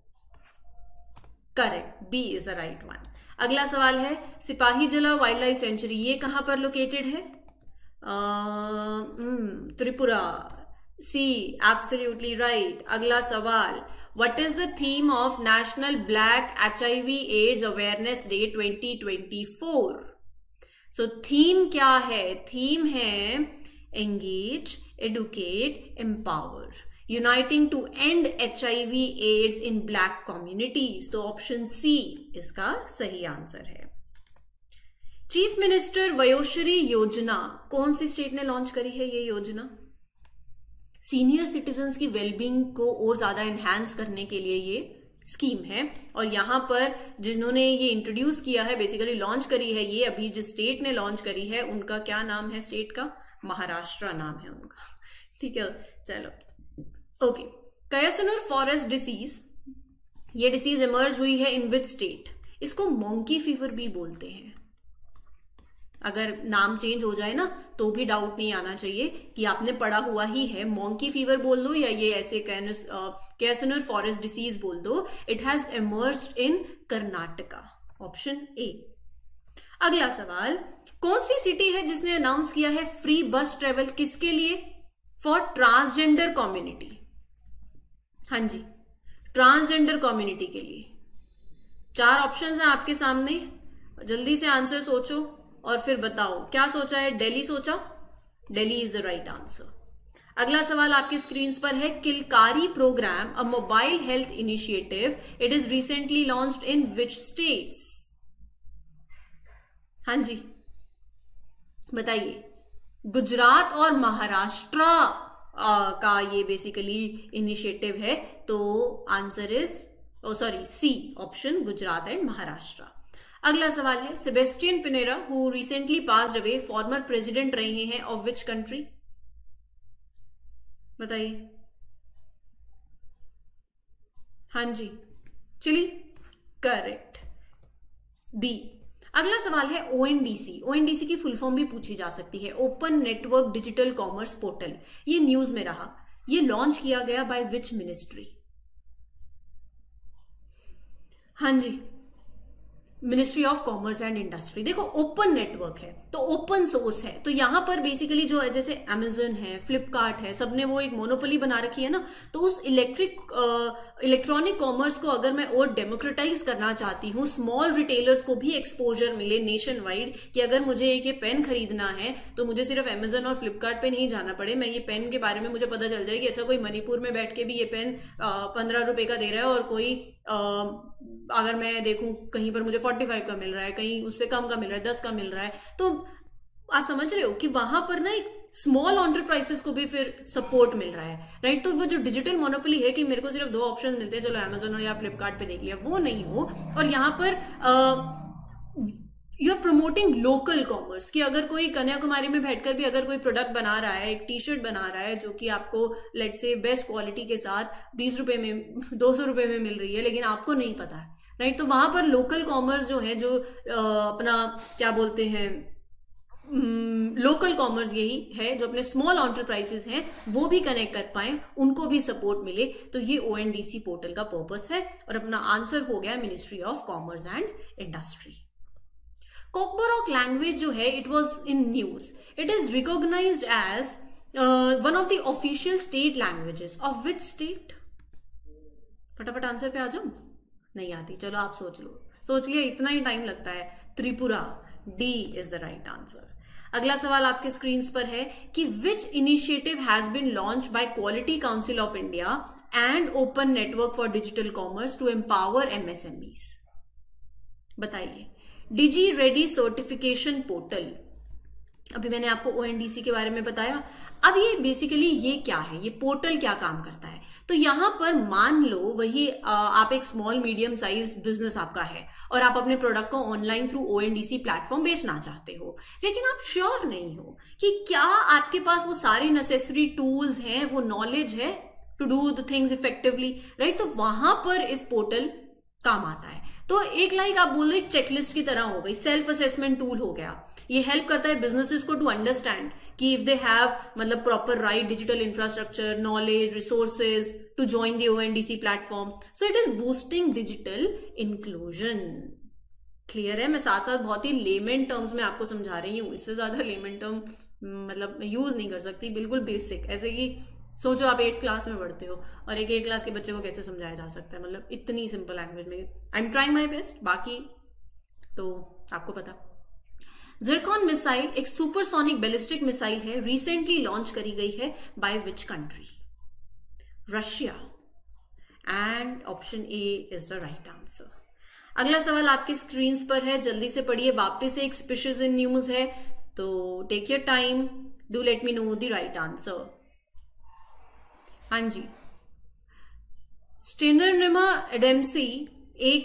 Correct, B is the right one. अगला सवाल है, सिपाही जला वाइल्ड लाइफ सेंचुरी, ये कहां पर लोकेटेड है? त्रिपुरा। C absolutely right. अगला सवाल, what is the theme of national black HIV AIDS awareness day 2024? So theme क्या है? थीम है engage, educate, empower, uniting to end HIV AIDS in black communities. तो ऑप्शन सी इसका सही answer है। Chief minister Vayoshri Yojana कौन सी स्टेट ने लॉन्च करी है? ये योजना सीनियर सिटीजन्स की वेलबींग को और ज्यादा एनहांस करने के लिए ये स्कीम है, और यहां पर जिन्होंने ये इंट्रोड्यूस किया है, बेसिकली लॉन्च करी है, ये अभी जिस स्टेट ने लॉन्च करी है उनका क्या नाम है? स्टेट का महाराष्ट्र नाम है उनका। ठीक है, चलो ओके। कयासुनुर फॉरेस्ट डिसीज, ये डिसीज इमर्ज हुई है इन विच स्टेट? इसको मोंकी फीवर भी बोलते हैं। अगर नाम चेंज हो जाए ना तो भी डाउट नहीं आना चाहिए कि आपने पढ़ा हुआ ही है। मोंकी फीवर बोल दो या ये ऐसे कैसुनर फॉरेस्ट डिसीज बोल दो। It has emerged in Karnataka. Option A. अगला सवाल, कौन सी सिटी है जिसने अनाउंस किया है फ्री बस ट्रेवल? किसके लिए? For transgender community. हाँ जी, ट्रांसजेंडर कम्युनिटी के लिए। 4 ऑप्शंस हैं आपके सामने। जल्दी से आंसर सोचो और फिर बताओ क्या सोचा है। दिल्ली सोचा, Delhi is the right answer. अगला सवाल आपकी स्क्रीन पर है, Kilkari program a mobile health initiative, it is recently launched in which states? हाँ जी बताइए। गुजरात और महाराष्ट्र का ये बेसिकली इनिशिएटिव है, तो answer is C option, Gujarat and Maharashtra. अगला सवाल है, Sebastian Pinera who recently passed away former president रहे हैं ऑफ विच कंट्री? बताइए। हाँ जी चिली, करेक्ट, बी। अगला सवाल है ओएनडीसी। ओएनडीसी की फुल फॉर्म भी पूछी जा सकती है, open network digital commerce portal. ये न्यूज में रहा, ये लॉन्च किया गया बाय विच मिनिस्ट्री? हाँ जी ministry of commerce and industry. देखो ओपन नेटवर्क है तो ओपन सोर्स है, तो यहां पर बेसिकली जो है जैसे अमेजन है, फ्लिपकार्ट है, सबने वो एक मोनोपोली बना रखी है ना, तो उस इलेक्ट्रॉनिक कॉमर्स को अगर मैं और डेमोक्रेटाइज करना चाहती हूँ, स्मॉल रिटेलर्स को भी एक्सपोजर मिले नेशन वाइड, कि अगर मुझे एक ये पेन खरीदना है तो मुझे सिर्फ अमेजन और फ्लिपकार्ट पे नहीं जाना पड़े, मैं ये पेन के बारे में मुझे पता चल जाए कि अच्छा कोई मणिपुर में बैठ के भी ये पेन 15 रुपए का दे रहा है, और कोई अगर मैं देखूं कहीं पर मुझे 45 का मिल रहा है, कहीं उससे कम का मिल रहा है, 10 का मिल रहा है। तो आप समझ रहे हो कि वहां पर ना एक स्मॉल एंटरप्राइजेस को भी फिर सपोर्ट मिल रहा है, राइट। तो वो जो डिजिटल मोनोपोली है कि मेरे को सिर्फ 2 ऑप्शन मिलते हैं, चलो अमेजन या फ्लिपकार्ट पे देख लिया, वो नहीं हो। और यहाँ पर you are promoting local commerce, कि अगर कोई कन्याकुमारी में बैठकर भी अगर कोई प्रोडक्ट बना रहा है, एक टी शर्ट बना रहा है जो कि आपको लेट से बेस्ट क्वालिटी के साथ 20 रुपए में 200 रुपए में मिल रही है, लेकिन आपको नहीं पता है, राइट। तो वहां पर लोकल कॉमर्स जो है, जो अपना क्या बोलते हैं लोकल कॉमर्स यही है, जो अपने स्मॉल एंटरप्राइजेस हैं वो भी कनेक्ट कर पाए, उनको भी सपोर्ट मिले। तो ये ओएनडीसी पोर्टल का पर्पस है, और अपना आंसर हो गया ministry of commerce and industry. Kokborok language जो है, it was in news, it is recognised as one of the official state languages of which state? फटाफट आंसर पे आ जाओ। नहीं आती, चलो आप सोच लो, सोच लिया, इतना ही टाइम लगता है। Tripura, D is the right answer. अगला सवाल आपके स्क्रीन पर है कि which initiative has been launch by quality council of India and open network for digital commerce to empower MSMEs? बताइए। डिजी रेडी सर्टिफिकेशन पोर्टल, अभी मैंने आपको ओएनडीसी के बारे में बताया। अब ये बेसिकली ये क्या है, ये पोर्टल क्या काम करता है? तो यहां पर मान लो वही आप एक स्मॉल मीडियम साइज बिजनेस आपका है, और आप अपने प्रोडक्ट को ऑनलाइन थ्रू ओएनडीसी प्लेटफॉर्म बेचना चाहते हो, लेकिन आप श्योर नहीं हो कि क्या आपके पास वो सारे नेसेसरी टूल्स हैं, वो नॉलेज है to do the things effectively, right. तो वहां पर इस पोर्टल काम आता है। तो एक लाइक आप बोल रहे चेकलिस्ट की तरह हो गई, सेल्फ असेसमेंट टूल हो गया। ये हेल्प करता है बिजनेसेस को टू अंडरस्टैंड कि इफ दे हैव मतलब proper right digital infrastructure, knowledge, resources to join the ONDC platform, so it is boosting digital inclusion. Clear है? मैं साथ साथ बहुत ही लेमन टर्म्स में आपको समझा रही हूँ, इससे ज्यादा लेमन टर्म मतलब मैं यूज नहीं कर सकती, बिल्कुल बेसिक। ऐसे कि सोचो आप 8th क्लास में पढ़ते हो और एक 8th क्लास के बच्चे को कैसे समझाया जा सकता है, मतलब इतनी सिंपल लैंग्वेज में। I am trying my best, बाकी तो आपको पता। जिरकॉन मिसाइल एक सुपरसोनिक बैलिस्टिक मिसाइल है, रिसेंटली लॉन्च करी गई है by which country? Russia, and option A is the right answer. अगला सवाल आपके स्क्रीन पर है, जल्दी से पढ़िए। वापस से एक स्पीशीज इन न्यूज है, तो take your time, do let me know the right answer. हाँ जी, स्टेनोनिमा एडेम्सी एक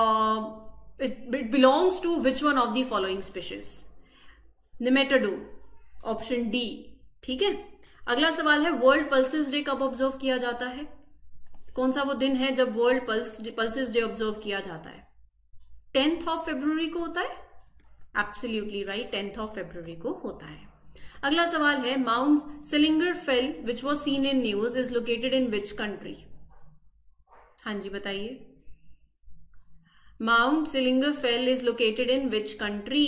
it belongs to which one of the following species? Nematoda, option D, ठीक है। अगला सवाल है, वर्ल्ड पल्सेस डे कब ऑब्जर्व किया जाता है? कौन सा वो दिन है जब वर्ल्ड पल्सेस डे ऑब्जर्व किया जाता है? 10th of February को होता है? Absolutely right, 10th of February को होता है। अगला सवाल है, mount sylingarfell which was seen in news is located in which country? हाँ जी बताइए। Mount sylingarfell is located in which country?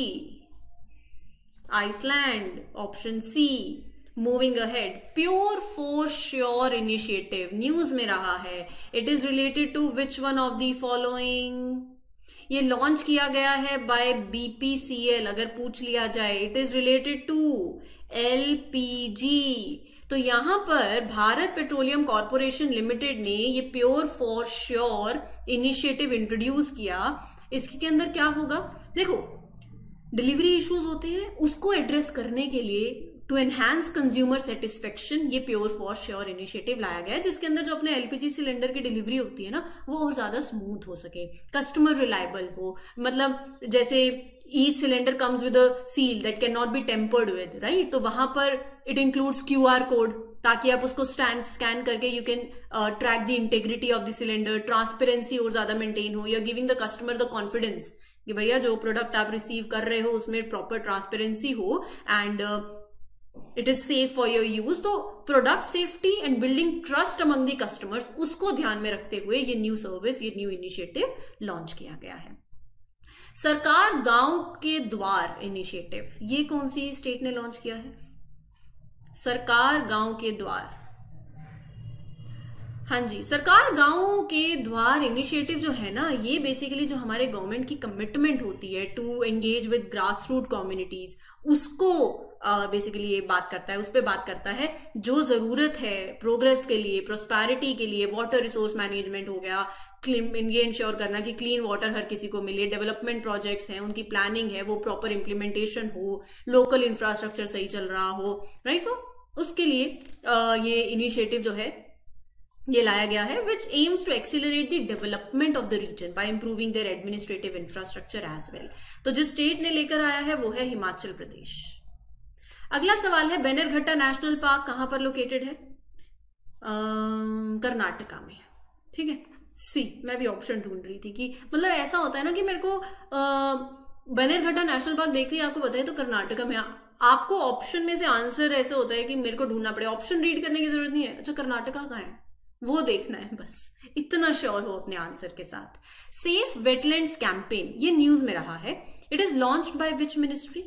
Iceland, option C. Moving ahead, pure for sure initiative news में रहा है, it is related to which one of the following? ये launch किया गया है बाय BPCL। अगर पूछ लिया जाए, it is related to LPG। तो यहां पर भारत पेट्रोलियम कॉर्पोरेशन लिमिटेड ने ये pure for sure initiative introduce किया। इसके अंदर क्या होगा, देखो डिलीवरी इश्यूज होते हैं, उसको एड्रेस करने के लिए टू एनहांस कंज्यूमर सेटिस्फेक्शन ये प्योर फॉर श्योर इनिशिएटिव लाया गया है, जिसके अंदर जो अपने LPG सिलेंडर की डिलीवरी होती है ना, वो और ज्यादा स्मूथ हो सके, कस्टमर रिलायबल हो। मतलब जैसे each cylinder comes with a seal that can not be tampered with, right. तो वहां पर इट इंक्लूड्स QR कोड, ताकि आप उसको स्कैन करके you can track the integrity of the cylinder, transparency और ज्यादा मेंटेन हो, या giving the customer the confidence कि भैया जो प्रोडक्ट आप रिसीव कर रहे हो उसमें प्रॉपर ट्रांसपेरेंसी हो and it is safe for your use. तो product safety and building trust among the customers, उसको ध्यान में रखते हुए ये न्यू सर्विस, ये न्यू इनिशिएटिव लॉन्च किया गया है। सरकार गांव के द्वार इनिशिएटिव, ये कौन सी स्टेट ने लॉन्च किया है? सरकार गांव के द्वार। हाँ जी, सरकार गांव के द्वार इनिशिएटिव जो है ना, ये बेसिकली जो हमारे गवर्नमेंट की कमिटमेंट होती है to engage with grass root communities, उसको बेसिकली ये बात करता है, उस पर बात करता है। जो जरूरत है प्रोग्रेस के लिए, प्रोस्पैरिटी के लिए, वाटर रिसोर्स मैनेजमेंट हो गया, ये इंश्योर करना कि क्लीन वाटर हर किसी को मिले, डेवलपमेंट प्रोजेक्ट्स हैं उनकी प्लानिंग है वो प्रॉपर इंप्लीमेंटेशन हो, लोकल इंफ्रास्ट्रक्चर सही चल रहा हो, राइट। तो उसके लिए ये इनिशिएटिव जो है ये लाया गया है, which aims to accelerate the development of the region by improving their administrative infrastructure as well. तो जिस स्टेट ने लेकर आया है वो है हिमाचल प्रदेश। अगला सवाल है, बेनरघट्टा नेशनल पार्क कहां पर लोकेटेड है? कर्नाटका में, ठीक है। सी, मैं भी ऑप्शन ढूंढ रही थी कि मतलब ऐसा होता है ना कि मेरे को बेनरघट्टा नेशनल पार्क देखते ही आपको बताए तो कर्नाटका में, आपको ऑप्शन में से आंसर ऐसे होता है कि मेरे को ढूंढना पड़े, ऑप्शन रीड करने की जरूरत नहीं है। अच्छा, कर्नाटका कहाँ है वो देखना है, बस इतना श्योर हो अपने आंसर के साथ। सेफ वेटलैंड्स कैंपेन, ये न्यूज में रहा है, it is launched by which ministry?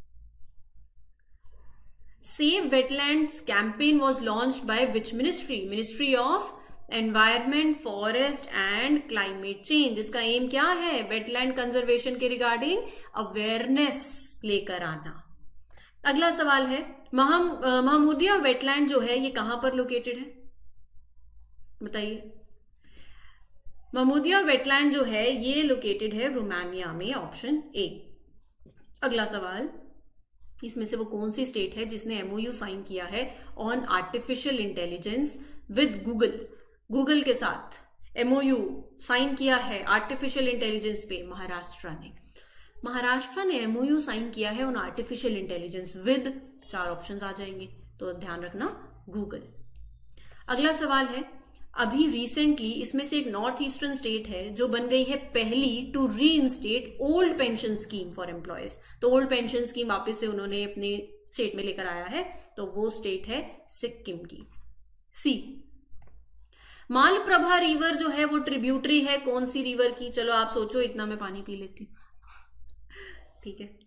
Safe wetlands campaign was launched by which ministry? Ministry of environment, forest and climate change. इसका एम क्या है? वेटलैंड कंजर्वेशन के रिगार्डिंग अवेयरनेस लेकर आना। अगला सवाल है, महमूदिया वेटलैंड जो है ये कहां पर लोकेटेड है? बताइए। महमूदिया वेटलैंड जो है ये लोकेटेड है रोमानिया में, ऑप्शन ए। अगला सवाल, इसमें से वो कौन सी स्टेट है जिसने MOU साइन किया है on artificial intelligence with Google? Google के साथ MOU साइन किया है आर्टिफिशियल इंटेलिजेंस पे महाराष्ट्र ने। महाराष्ट्र ने MOU साइन किया है on artificial intelligence with, 4 options आ जाएंगे, तो ध्यान रखना गूगल। अगला सवाल है, अभी रिसेंटली इसमें से एक नॉर्थ ईस्टर्न स्टेट है जो बन गई है पहली to reinstate old pension scheme for employees. तो ओल्ड पेंशन स्कीम वापस से उन्होंने अपने स्टेट में लेकर आया है, तो वो स्टेट है सिक्किम की। सी, मालप्रभा रिवर जो है वो ट्रिब्यूटरी है कौन सी रिवर की? चलो आप सोचो, इतना मैं पानी पी लेती हूँ, ठीक है।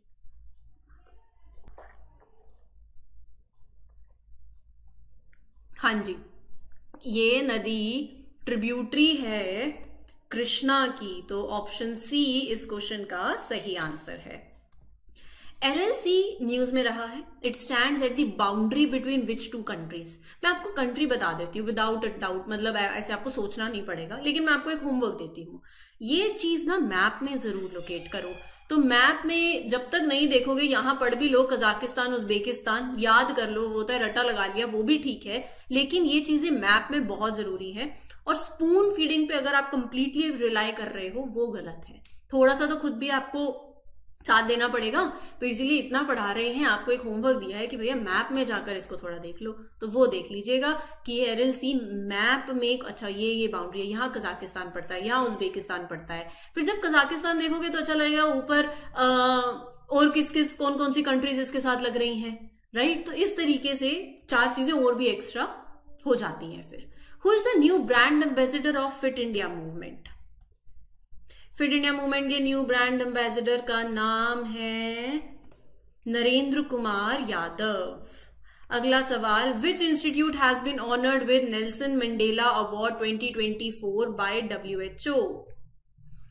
हाँ जी, ये नदी ट्रिब्यूटरी है कृष्णा की, तो ऑप्शन सी इस क्वेश्चन का सही आंसर है। LLC न्यूज में रहा है, it stands at the boundary between which 2 countries. मैं आपको कंट्री बता देती हूँ विदाउट अ डाउट, मतलब ऐसे आपको सोचना नहीं पड़ेगा, लेकिन मैं आपको एक होमवर्क देती हूँ। ये चीज ना मैप में जरूर लोकेट करो। तो मैप में जब तक नहीं देखोगे, यहां पढ़ भी लो कजाकिस्तान, उज्बेकिस्तान, याद कर लो, वो होता है रटा लगा लिया, वो भी ठीक है, लेकिन ये चीजें मैप में बहुत जरूरी है। और स्पून फीडिंग पे अगर आप कंप्लीटली रिलाई कर रहे हो वो गलत है, थोड़ा सा तो खुद भी आपको साथ देना पड़ेगा। तो इसीलिए इतना पढ़ा रहे हैं, आपको एक होमवर्क दिया है कि भैया मैप में जाकर इसको थोड़ा देख लो, तो वो देख लीजिएगा कि LLC मैप में, अच्छा ये बाउंड्री है, यहाँ कजाकिस्तान पड़ता है, यहाँ उज्बेकिस्तान पड़ता है। फिर जब कजाकिस्तान देखोगे तो अच्छा लगेगा ऊपर और किस कौन सी कंट्रीज इसके साथ लग रही हैं, राइट। तो इस तरीके से 4 चीजें और भी एक्स्ट्रा हो जाती हैं। फिर who is the new brand ambassador of fit India movement? Fit India movement के न्यू ब्रांड एम्बेसडर का नाम है नरेंद्र कुमार यादव। अगला सवाल, which institute has been honoured with Nelson Mandela award 2024 by WHO?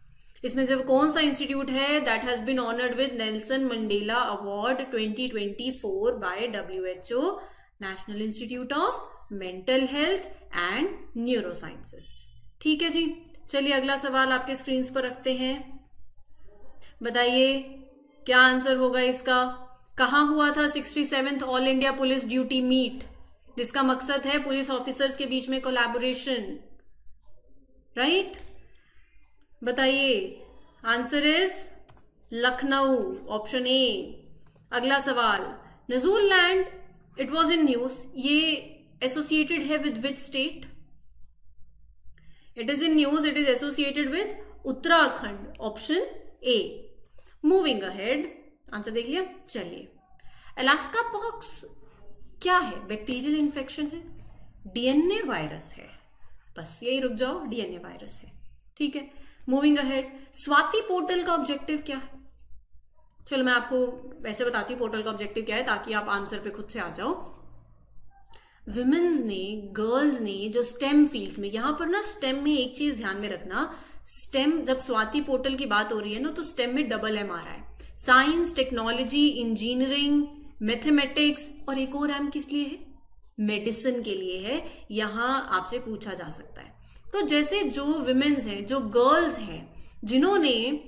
इसमें से कौन सा इंस्टीट्यूट है that has been honoured with Nelson Mandela award 2024 by WHO, national institute of mental health and neuro sciences. ठीक है जी, चलिए अगला सवाल आपके स्क्रीन पर रखते हैं। बताइए क्या आंसर होगा इसका। कहां हुआ था 67th all India police duty meet, जिसका मकसद है पुलिस ऑफिसर्स के बीच में कोलैबोरेशन, राइट? बताइए, answer is Lucknow, option A. अगला सवाल, नजूल land it was in news, ये एसोसिएटेड है with which state? It is in news, it is associated with Uttarakhand, option A. Moving ahead, answer देख लिया। चलिए, अलास्का पॉक्स क्या है? बैक्टीरियल इन्फेक्शन है, डीएनए वायरस है, बस यही रुक जाओ, डीएनए वायरस है। ठीक है, मूविंग अहेड, स्वाति पोर्टल का ऑब्जेक्टिव क्या है? चलो मैं आपको वैसे बताती हूँ पोर्टल का ऑब्जेक्टिव क्या है, ताकि आप आंसर पे खुद से आ जाओ। विमेन्स ने, गर्ल्स ने जो स्टेम फील्ड्स में, यहां पर ना स्टेम में एक चीज ध्यान में रखना, स्टेम जब स्वाति पोर्टल की बात हो रही है ना, तो स्टेम में डबल एम आ रहा है। साइंस, टेक्नोलॉजी, इंजीनियरिंग, मैथमेटिक्स, और एक और एम किस लिए है? मेडिसिन के लिए है। यहां आपसे पूछा जा सकता है। तो जैसे जो विमेन्स हैं, जो गर्ल्स हैं, जिन्होंने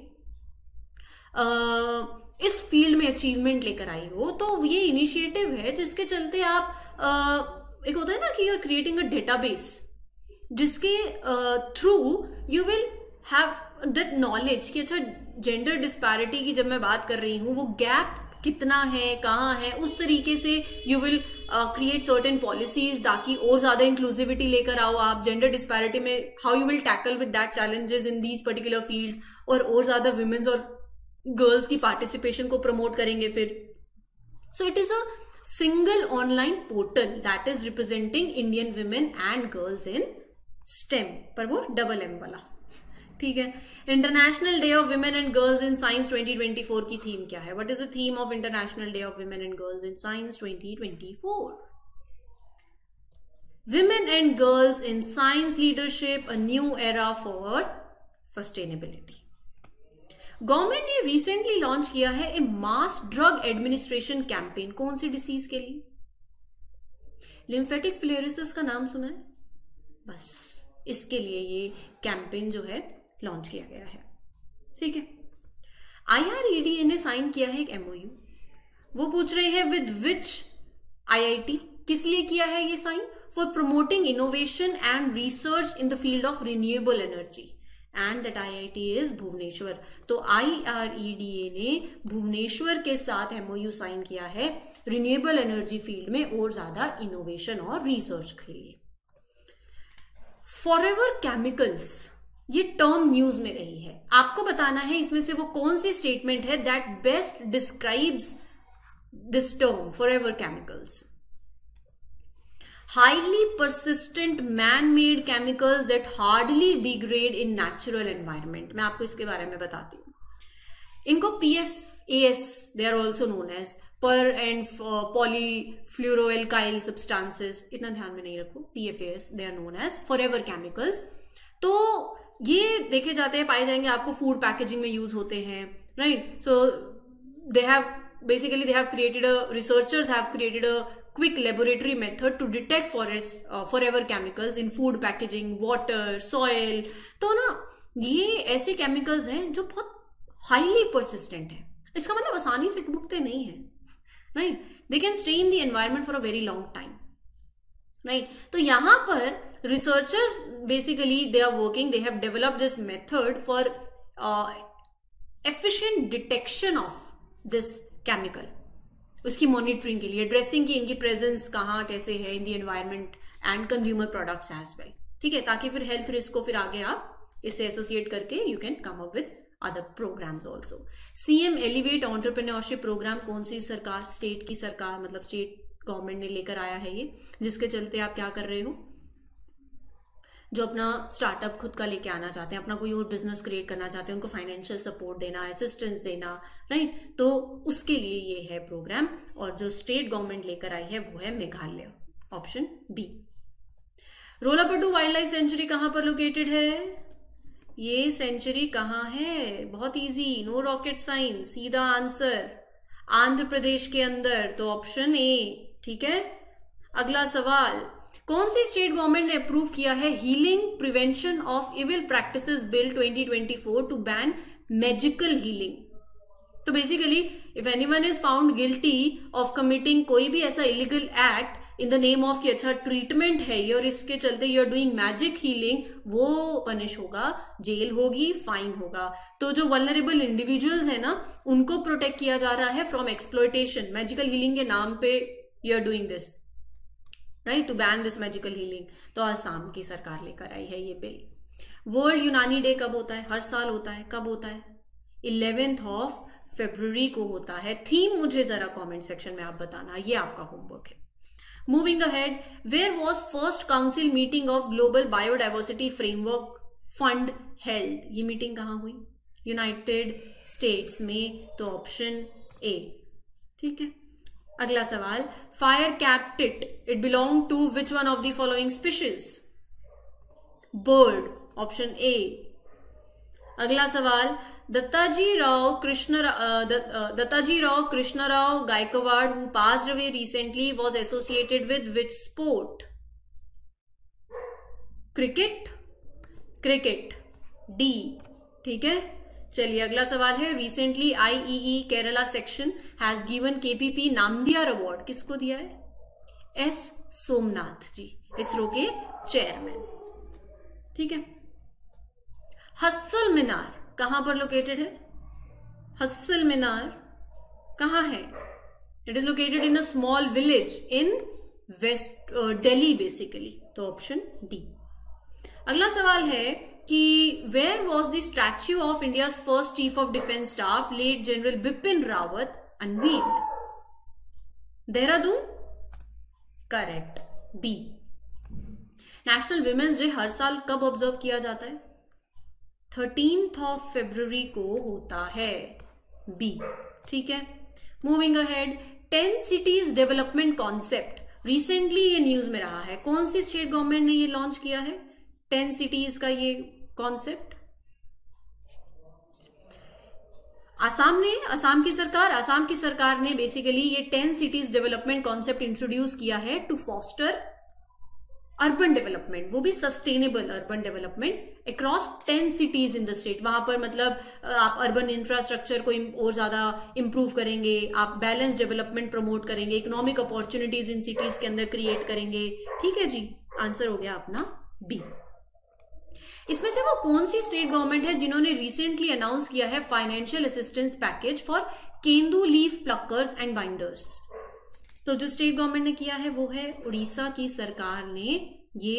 इस फील्ड में अचीवमेंट लेकर आई हो, तो ये इनिशिएटिव है जिसके चलते आप एक होता है ना कि you are creating a database, जिसके through you will have that knowledge कि अच्छा जेंडर डिस्पैरिटी की जब मैं बात कर रही हूं, वो गैप कितना है, कहाँ है, उस तरीके से you will create certain policies ताकि और ज्यादा इंक्लूसिविटी लेकर आओ आप जेंडर डिस्पैरिटी में, how you will tackle with that challenges in these particular fields, और ज्यादा विमेन्स और गर्ल्स की पार्टिसिपेशन को प्रमोट करेंगे फिर। So it is a single online portal that is representing Indian women and girls in STEM, पर वो double M वाला। ठीक है, international day of women and girls in science 2024 की थीम क्या है? What is the theme of international day of women and girls in science 2024? Women and girls in science leadership, a new era for sustainability. Government ने recently launch किया है A mass drug administration campaign, कौन सी disease के लिए? Lymphatic फ्लेरोसिस का नाम सुना है? बस इसके लिए ये कैंपेन जो है लॉन्च किया गया है। ठीक है, IREDA ने साइन किया है एक MOU, वो पूछ रहे हैं विद विच IIT, किस लिए किया है ये sign? For promoting innovation and research in the field of renewable energy, and that IIT is Bhubaneswar. तो IREDA ने भुवनेश्वर के साथ MOU साइन किया है रिन्यूएबल एनर्जी फील्ड में और ज्यादा इनोवेशन और रिसर्च के लिए। फॉरएवर केमिकल्स, ये टर्म न्यूज में रही है, आपको बताना है इसमें से वो कौन सी स्टेटमेंट है that best describes this term forever chemicals. Highly persistent man made chemicals that hardly degrade in natural environment. मैं आपको इसके बारे में बताती हूँ। इनको PFAS they are also known as per and polyfluoroalkyl substances, इतना ध्यान में नहीं रखो, PFAS they are known as forever chemicals. तो ये देखे जाते हैं, पाए जाएंगे आपको फूड पैकेजिंग में यूज होते हैं, right? So they have basically created a, researchers have created a quick laboratory method to detect forever chemicals in food packaging, water, soil. तो ना ये ऐसे केमिकल्स हैं जो बहुत हाईली परसिस्टेंट है, इसका मतलब आसानी से टूटते नहीं है, right? They can stay in the environment for a very long time, right? तो यहां पर researchers basically they are working, they have developed this method for efficient detection of this chemical, उसकी मॉनिटरिंग के लिए, ड्रेसिंग की इनकी प्रेजेंस कहाँ कैसे है in the environment and consumer products as well. ठीक है, ताकि फिर हेल्थ रिस्क को फिर आगे आप इससे एसोसिएट करके you can come up with other programmes also. CM elevate entrepreneurship programme कौन सी सरकार, स्टेट की सरकार, मतलब स्टेट गवर्नमेंट ने लेकर आया है ये, जिसके चलते आप क्या कर रहे हो, जो अपना स्टार्टअप खुद का लेके आना चाहते हैं, अपना कोई और बिजनेस क्रिएट करना चाहते हैं, उनको फाइनेंशियल सपोर्ट देना, असिस्टेंस देना, राइट? तो उसके लिए ये है प्रोग्राम, और जो स्टेट गवर्नमेंट लेकर आई है वो है Meghalaya, option B. Rollapadu wildlife sanctuary कहां पर लोकेटेड है? ये सेंचुरी कहाँ है? बहुत इजी, नो रॉकेट साइंस, सीधा आंसर आंध्र प्रदेश के अंदर, तो ऑप्शन ए। ठीक है, अगला सवाल, कौन सी स्टेट गवर्नमेंट ने अप्रूव किया है healing prevention of evil practices bill 2024 to ban magical healing? तो basically if anyone is found guilty of committing कोई भी ऐसा illegal act in the name of कि अच्छा ट्रीटमेंट है ये और इसके चलते you are doing magic healing, वो पनिश होगा, जेल होगी, फाइन होगा। तो जो वल्नरेबल इंडिविजुअल्स है ना, उनको प्रोटेक्ट किया जा रहा है फ्रॉम एक्सप्लॉयटेशन, मैजिकल हीलिंग के नाम पे you are doing this, right, to ban this magical healing. तो आसाम की सरकार लेकर आई है ये बिल। वर्ल्ड यूनानी डे कब होता है? हर साल होता है। कब होता है? 11 फरवरी को होता है। थीम मुझे जरा कमेंट सेक्शन में आप बताना, ये आपका होमवर्क है। Moving ahead, where was first council meeting of global biodiversity framework fund held? ये मीटिंग कहाँ हुई? यूनाइटेड स्टेट्स में, तो ऑप्शन ए। ठीक है, अगला सवाल, fire cap tit, it belong to which one of the following species? Bird, option A. अगला सवाल, Dattaji Rao Krishnarao Gaikwad, who passed away recently, was associated with which sport? Cricket, cricket, D. ठीक है, चलिए अगला सवाल है, recently IEE Kerala section has given KPP Nambiar award, किसको दिया है? एस सोमनाथ जी, इसरो के चेयरमैन। ठीक है, हस्सल मीनार कहां पर लोकेटेड है? हस्सल मीनार कहां है? It is located in a small village in west Delhi basically, तो ऑप्शन डी। अगला सवाल है कि where was the statue of India's first chief of defence staff late general Bipin Rawat unveiled? Dehradun, correct, B. National women's day हर साल कब observe किया जाता है? 13 फरवरी को होता है, बी। ठीक है, moving ahead, 10 cities development concept recently ये न्यूज में रहा है, कौन सी स्टेट गवर्नमेंट ने ये लॉन्च किया है 10 सिटीज का ये कॉन्सेप्ट? आसाम की सरकार ने बेसिकली ये 10 सिटीज डेवलपमेंट कॉन्सेप्ट इंट्रोड्यूस किया है टू फॉस्टर अर्बन डेवलपमेंट, वो भी sustainable urban development across 10 cities in the state. वहां पर मतलब आप अर्बन इंफ्रास्ट्रक्चर को और ज्यादा इंप्रूव करेंगे, आप बैलेंस डेवलपमेंट प्रमोट करेंगे, इकोनॉमिक अपॉर्चुनिटीज इन सिटीज के अंदर क्रिएट करेंगे। ठीक है जी, आंसर हो गया अपना बी। इसमें से वो कौन सी स्टेट गवर्नमेंट है जिन्होंने रिसेंटली अनाउंस किया है financial assistance package for kendu leaf pluckers and binders? तो जो स्टेट गवर्नमेंट ने किया है वो है उड़ीसा की सरकार ने ये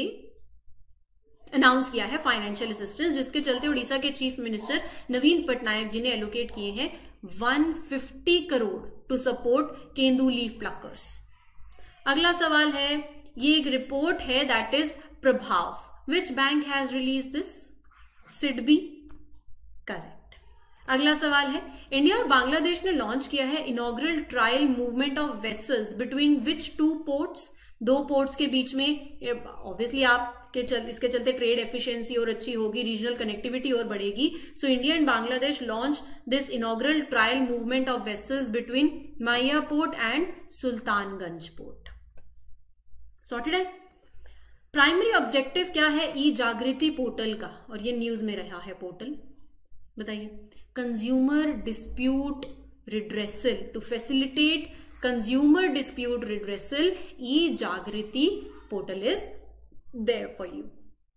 अनाउंस किया है फाइनेंशियल असिस्टेंस, जिसके चलते उड़ीसा के चीफ मिनिस्टर नवीन पटनायक जी ने एलोकेट किए हैं 150 crore to support kendu leaf pluckers. अगला सवाल है, ये एक रिपोर्ट है that is Prabhav, which bank has release this? SIDBI, correct. अगला सवाल है, इंडिया और बांग्लादेश ने लॉन्च किया है inaugural trial movement of vessels between which 2 ports? 2 ports के बीच में ऑब्वियसली इसके चलते ट्रेड एफिशिएंसी और अच्छी होगी, रीजनल कनेक्टिविटी और बढ़ेगी। So India and Bangladesh launch this inaugural trial movement of vessels between Maia port and Sultanganj port. Sorted है। प्राइमरी ऑब्जेक्टिव क्या है ई जागृति पोर्टल का? और ये न्यूज में रहा है पोर्टल, बताइए। Consumer dispute redressal, to facilitate consumer dispute redressal, E Jagriti portal is there for you.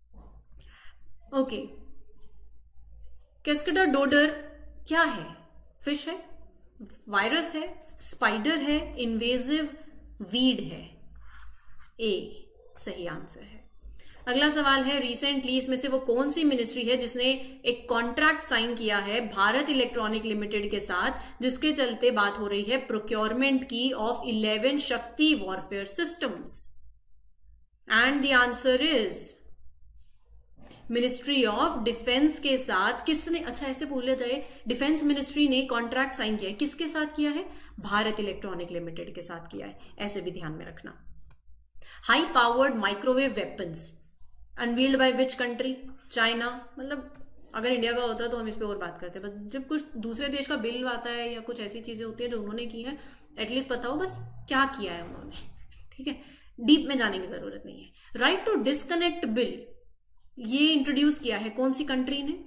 Okay, cuscuta dodder क्या है? फिश है, वायरस है, स्पाइडर है, इन्वेजिव वीड है? ए सही आंसर है। अगला सवाल है, रिसेंटली इसमें से वो कौन सी मिनिस्ट्री है जिसने एक कॉन्ट्रैक्ट साइन किया है भारत इलेक्ट्रॉनिक लिमिटेड के साथ, जिसके चलते बात हो रही है प्रोक्योरमेंट की of 11 Shakti warfare systems? And the answer is ministry of defence के साथ। किसने, अच्छा ऐसे बोला जाए, डिफेंस मिनिस्ट्री ने कॉन्ट्रैक्ट साइन किया है, किसके साथ किया है? भारत इलेक्ट्रॉनिक लिमिटेड के साथ किया है, ऐसे भी ध्यान में रखना। High powered microwave weapons unveiled by which country? China, मतलब अगर इंडिया का होता तो हम इस पे और बात करते, बस जब कुछ दूसरे देश का बिल आता है या कुछ ऐसी चीजें होती है जो उन्होंने की है, एटलीस्ट पता हो बस क्या किया है उन्होंने, ठीक है, डीप में जाने की जरूरत नहीं है। राइट टू डिस्कनेक्ट बिल ये इंट्रोड्यूस किया है कौन सी कंट्री ने?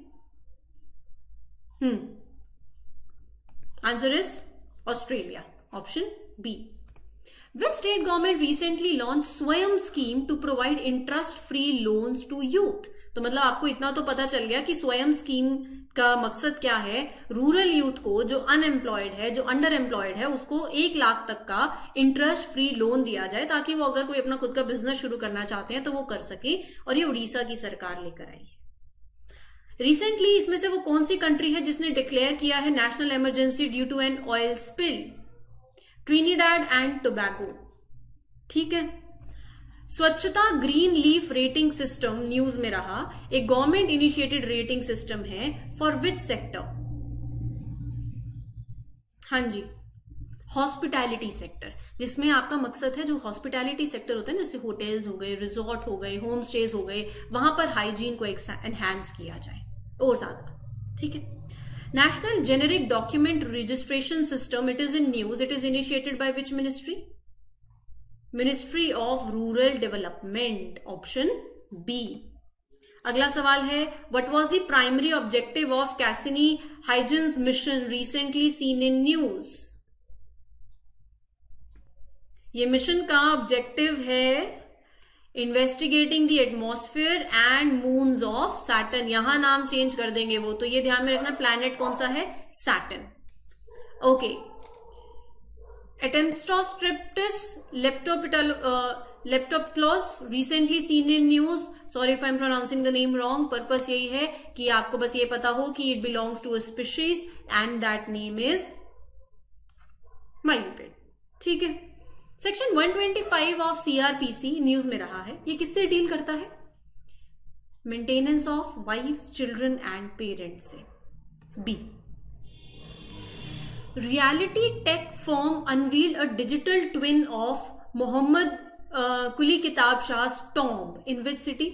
Answer is Australia, option B. Which state government recently launched स्वयं scheme to provide interest-free loans to youth? तो मतलब आपको इतना तो पता चल गया कि स्वयं स्कीम का मकसद क्या है। रूरल यूथ को जो अनएम्प्लॉयड है, जो अंडर एम्प्लॉयड है, उसको 1 लाख तक का इंटरेस्ट फ्री लोन दिया जाए ताकि वो अगर कोई अपना खुद का बिजनेस शुरू करना चाहते हैं तो वो कर सके, और ये उड़ीसा की सरकार लेकर आई है। रिसेंटली इसमें से वो कौन सी कंट्री है जिसने डिक्लेयर किया है national emergency due to an oil spill? Trinidad and Tobago, ठीक है। Swachhata green leaf rating system news में रहा, एक गवर्नमेंट इनिशिएटेड रेटिंग सिस्टम है फॉर विच सेक्टर? हाँ जी, हॉस्पिटैलिटी सेक्टर, जिसमें आपका मकसद है जो हॉस्पिटैलिटी सेक्टर होता है ना, जैसे होटल्स हो गए, रिजॉर्ट हो गए, होम स्टेज हो गए, वहां पर हाइजीन को एनहांस किया जाए और ज्यादा, ठीक है। National Generic Document Registration System, it is in news. It is initiated by which ministry? Ministry of Rural Development, option B. अगला सवाल है, what was the primary objective of Cassini Huygens mission recently seen in news? ये mission का objective है investigating the atmosphere and moons of Saturn. यहां नाम change कर देंगे वो, तो ये ध्यान में रखना, प्लैनेट कौन सा है? Saturn, okay. एटेम्स्टोस्ट्रिप्टिस लेप्टोप्टलोस recently seen in news, sorry if I am pronouncing the name wrong. Purpose यही है कि आपको बस ये पता हो कि it belongs to a species and that name is millipede, ठीक है। सेक्शन 125 ऑफ सीआरपीसी न्यूज में रहा है, ये किससे डील करता है? Maintenance of wives, children and parents से। B. Reality tech firm unveiled a digital twin of Mohammed Quli Qutb Shah tomb in which city?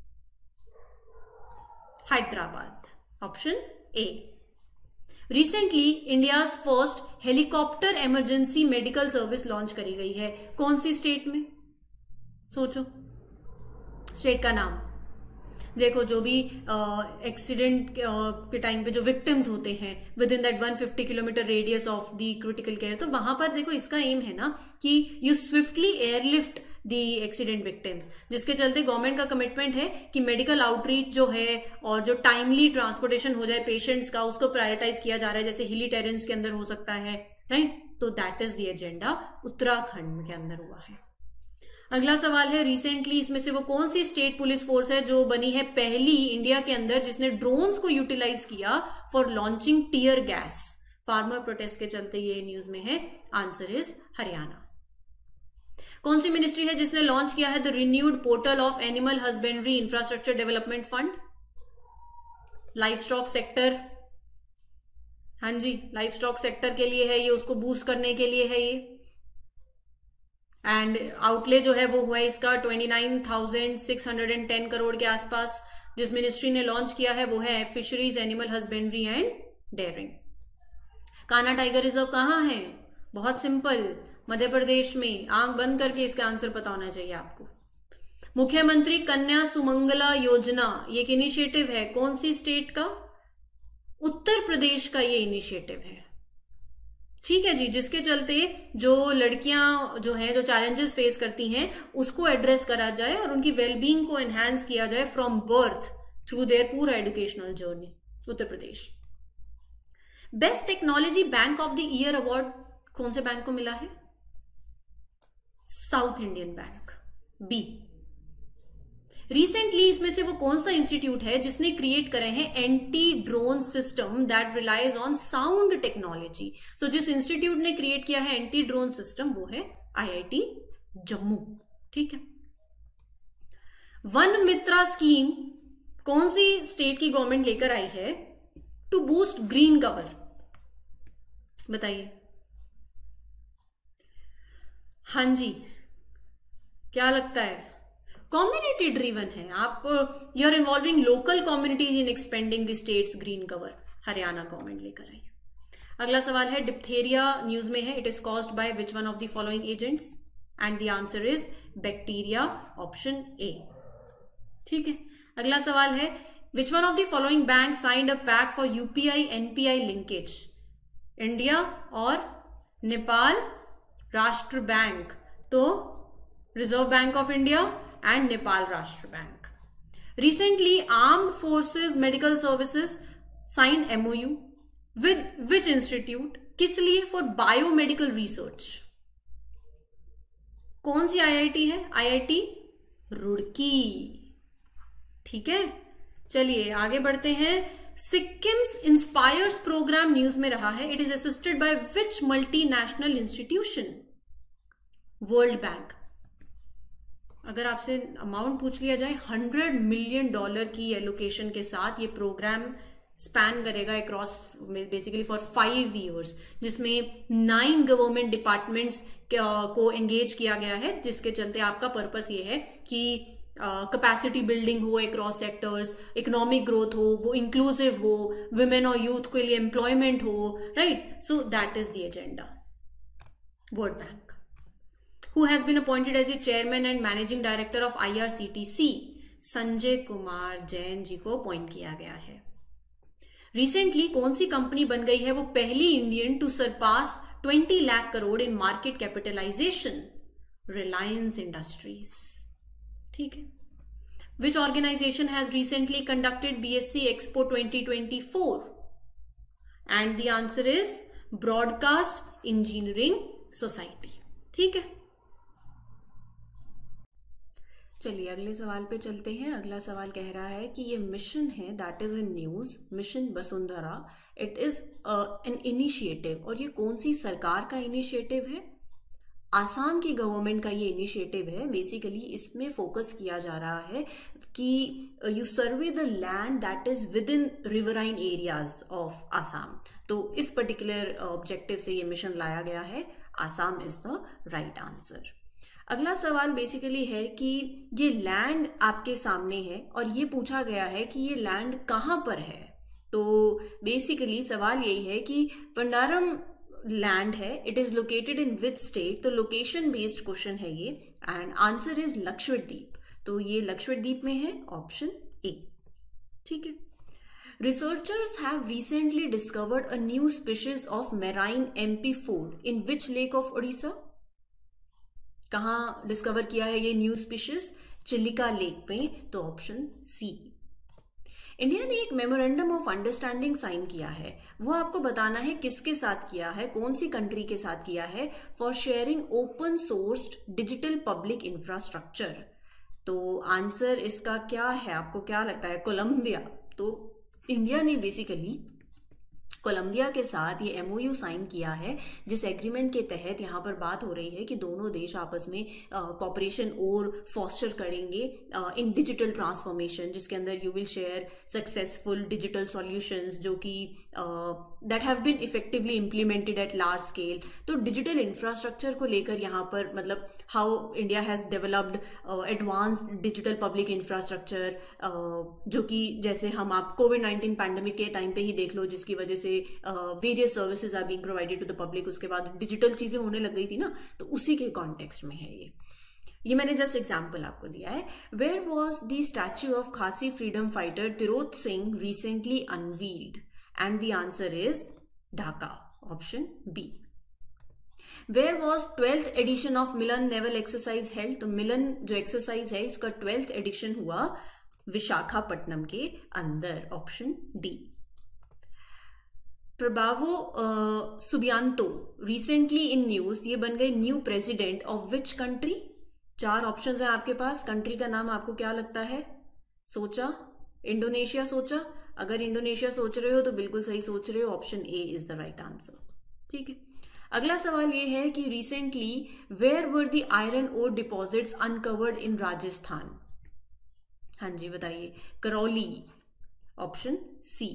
Hyderabad, option A. Recently India's first helicopter emergency medical service launch करी गई है, कौन सी स्टेट में? सोचो स्टेट का नाम। देखो जो भी एक्सीडेंट के टाइम पे जो विक्टिम्स होते हैं within that 150 kilometre radius of the critical care, तो वहां पर देखो इसका एम है ना कि you swiftly airlift the accident victims, जिसके चलते गवर्नमेंट का कमिटमेंट है कि मेडिकल आउटरीच जो है और जो टाइमली ट्रांसपोर्टेशन हो जाए पेशेंट्स का, उसको प्रायोरिटाइज किया जा रहा है, जैसे हिली टेरेंस के अंदर हो सकता है, राइट। तो that is the agenda Uttarakhand के अंदर हुआ है। अगला सवाल है, रिसेंटली इसमें से वो कौन सी स्टेट पुलिस फोर्स है जो बनी है पहली इंडिया के अंदर जिसने ड्रोन्स को यूटिलाइज किया for launching tear gas? Farmer protest के चलते ये न्यूज में है, आंसर इज हरियाणा। कौन सी मिनिस्ट्री है जिसने लॉन्च किया है the renewed portal of animal husbandry infrastructure development fund? Livestock sector, हाँ जी, लाइफ स्टॉक सेक्टर के लिए है ये, उसको बूस्ट करने के लिए है ये। एंड आउटले जो है वो हुआ है इसका 29,610 करोड़ के आसपास। जिस मिनिस्ट्री ने लॉन्च किया है वो है fisheries, animal husbandry and dairying. Kanha tiger reserve कहाँ है? बहुत सिंपल, मध्य प्रदेश में। आंख बंद करके इसका आंसर पता होना चाहिए आपको। मुख्यमंत्री कन्या सुमंगला योजना ये एक इनिशिएटिव है, कौन सी स्टेट का? उत्तर प्रदेश का ये इनिशिएटिव है, ठीक है जी, जिसके चलते जो लड़कियां जो हैं जो चैलेंजेस फेस करती हैं उसको एड्रेस करा जाए और उनकी वेलबींग को एनहांस किया जाए फ्रॉम बर्थ थ्रू देयर पूरा educational journey. Uttar Pradesh. Best technology bank of the year award कौन से बैंक को मिला है? South Indian Bank, B. Recently इसमें से वो कौन सा इंस्टीट्यूट है जिसने क्रिएट करे हैं anti drone system that relies on sound technology? तो जिस इंस्टीट्यूट ने क्रिएट किया है एंटी ड्रोन सिस्टम वो है आईआईटी जम्मू, ठीक है। वन मित्रा स्कीम कौन सी स्टेट की गवर्नमेंट लेकर आई है टू बूस्ट ग्रीन कवर? बताइए। हाँ जी, क्या लगता है कम्युनिटी ड्रिवन है। आप you are involving local communities in expanding the state's green cover. Haryana government लेकर आई। अगला सवाल है डिप्थेरिया न्यूज में है, it is caused by which one of the following agents, and the answer is bacteria, option A. ठीक है। अगला सवाल है which one of the following bank signed a pact for UPI NPI linkage, India और Nepal Rastra bank. तो reserve bank of India and Nepal Rastra bank. Recently armed forces medical services sign MOU with which institute, किस लिए? For biomedical research. कौन सी IIT है? IIT Roorkee. ठीक है, चलिए आगे बढ़ते हैं। सिक्किम्स इंस्पायर्स प्रोग्राम न्यूज में रहा है, it is assisted by which multinational institution? World bank. अगर आपसे अमाउंट पूछ लिया जाए, $100 मिलियन की एलोकेशन के साथ ये प्रोग्राम स्पैन करेगा अक्रॉस बेसिकली फॉर 5 years, जिसमें 9 गवर्नमेंट डिपार्टमेंट्स को एंगेज किया गया है, जिसके चलते आपका पर्पस ये है कि कैपेसिटी बिल्डिंग हो अक्रॉस सेक्टर्स, इकोनॉमिक ग्रोथ हो, वो इंक्लूसिव हो, वुमेन और यूथ के लिए एम्प्लॉयमेंट हो, right? So that is the agenda. World bank. Who has been appointed as the chairman and managing director of IRCTC? Sanjay Kumar Jain ji को अपॉइंट किया गया है। रिसेंटली कौन सी कंपनी बन गई है वो पहली Indian to surpass 20 lakh crore in market capitalisation? Reliance Industries. ठीक है। Which organisation has recently conducted BSc Expo 2024? And the answer is broadcast engineering society. ठीक है, चलिए अगले सवाल पे चलते हैं। अगला सवाल कह रहा है कि ये मिशन है that is in news, mission Vasundhara. It is an initiative, और ये कौन सी सरकार का इनिशिएटिव है? आसाम की गवर्नमेंट का ये इनिशिएटिव है। बेसिकली इसमें फोकस किया जा रहा है कि you survey the land that is within riverine areas of Assam. तो इस पर्टिकुलर ऑब्जेक्टिव से ये मिशन लाया गया है। Assam is the right answer. अगला सवाल बेसिकली है कि ये लैंड आपके सामने है और ये पूछा गया है कि ये लैंड कहाँ पर है। तो बेसिकली सवाल यही है कि पंडारम लैंड है, it is located in which state? तो लोकेशन बेस्ड क्वेश्चन है ये, एंड आंसर इज लक्षद्वीप। तो ये लक्षद्वीप में है, ऑप्शन ए। ठीक है। Researchers have recently discovered a new species of marine MP4 in which lake of Odisha? कहाँ डिस्कवर किया है ये न्यू स्पीशीज? चिलिका लेक पे। तो ऑप्शन सी। इंडिया ने एक मेमोरेंडम ऑफ अंडरस्टैंडिंग साइन किया है, वो आपको बताना है किसके साथ किया है, कौन सी कंट्री के साथ किया है, for sharing open sourced digital public infrastructure. तो आंसर इसका क्या है, आपको क्या लगता है? कोलंबिया। तो इंडिया ने बेसिकली कोलंबिया के साथ ये MOU साइन किया है, जिस एग्रीमेंट के तहत यहाँ पर बात हो रही है कि दोनों देश आपस में कॉपरेशन और फॉस्टर करेंगे इन डिजिटल ट्रांसफॉर्मेशन, जिसके अंदर you will share successful digital solutions जो कि that have been effectively implemented at large scale. तो डिजिटल इंफ्रास्ट्रक्चर को लेकर यहाँ पर मतलब how India has developed advanced digital public infrastructure, जो कि जैसे हम आप कोविड-19 पैंडेमिक के टाइम पे ही देख लो, जिसकी वजह से various services are being provided to the public, उसके बाद डिजिटल चीजें होने लग गई थी ना, तो उसी के कॉन्टेक्स्ट में है ये मैंने जस्ट एग्जाम्पल आपको दिया है। Where was the statue of Khasi freedom fighter Tirot Singh recently unveiled? And the answer is Dhaka, option B. Where was 12th edition of Milan naval exercise held? तो मिलन जो एक्सरसाइज है इसका 12th एडिशन हुआ विशाखापट्टनम के अंदर, option D. Prabowo Subianto recently in news, ये बन गए new president of which country? 4 options हैं आपके पास, कंट्री का नाम आपको क्या लगता है? सोचा? इंडोनेशिया सोचा? अगर इंडोनेशिया सोच रहे हो तो बिल्कुल सही सोच रहे हो, option A is the right answer. ठीक है। अगला सवाल ये है कि recently where were the iron ore deposits uncovered in Rajasthan? हाँ जी बताइए। Karauli, option C.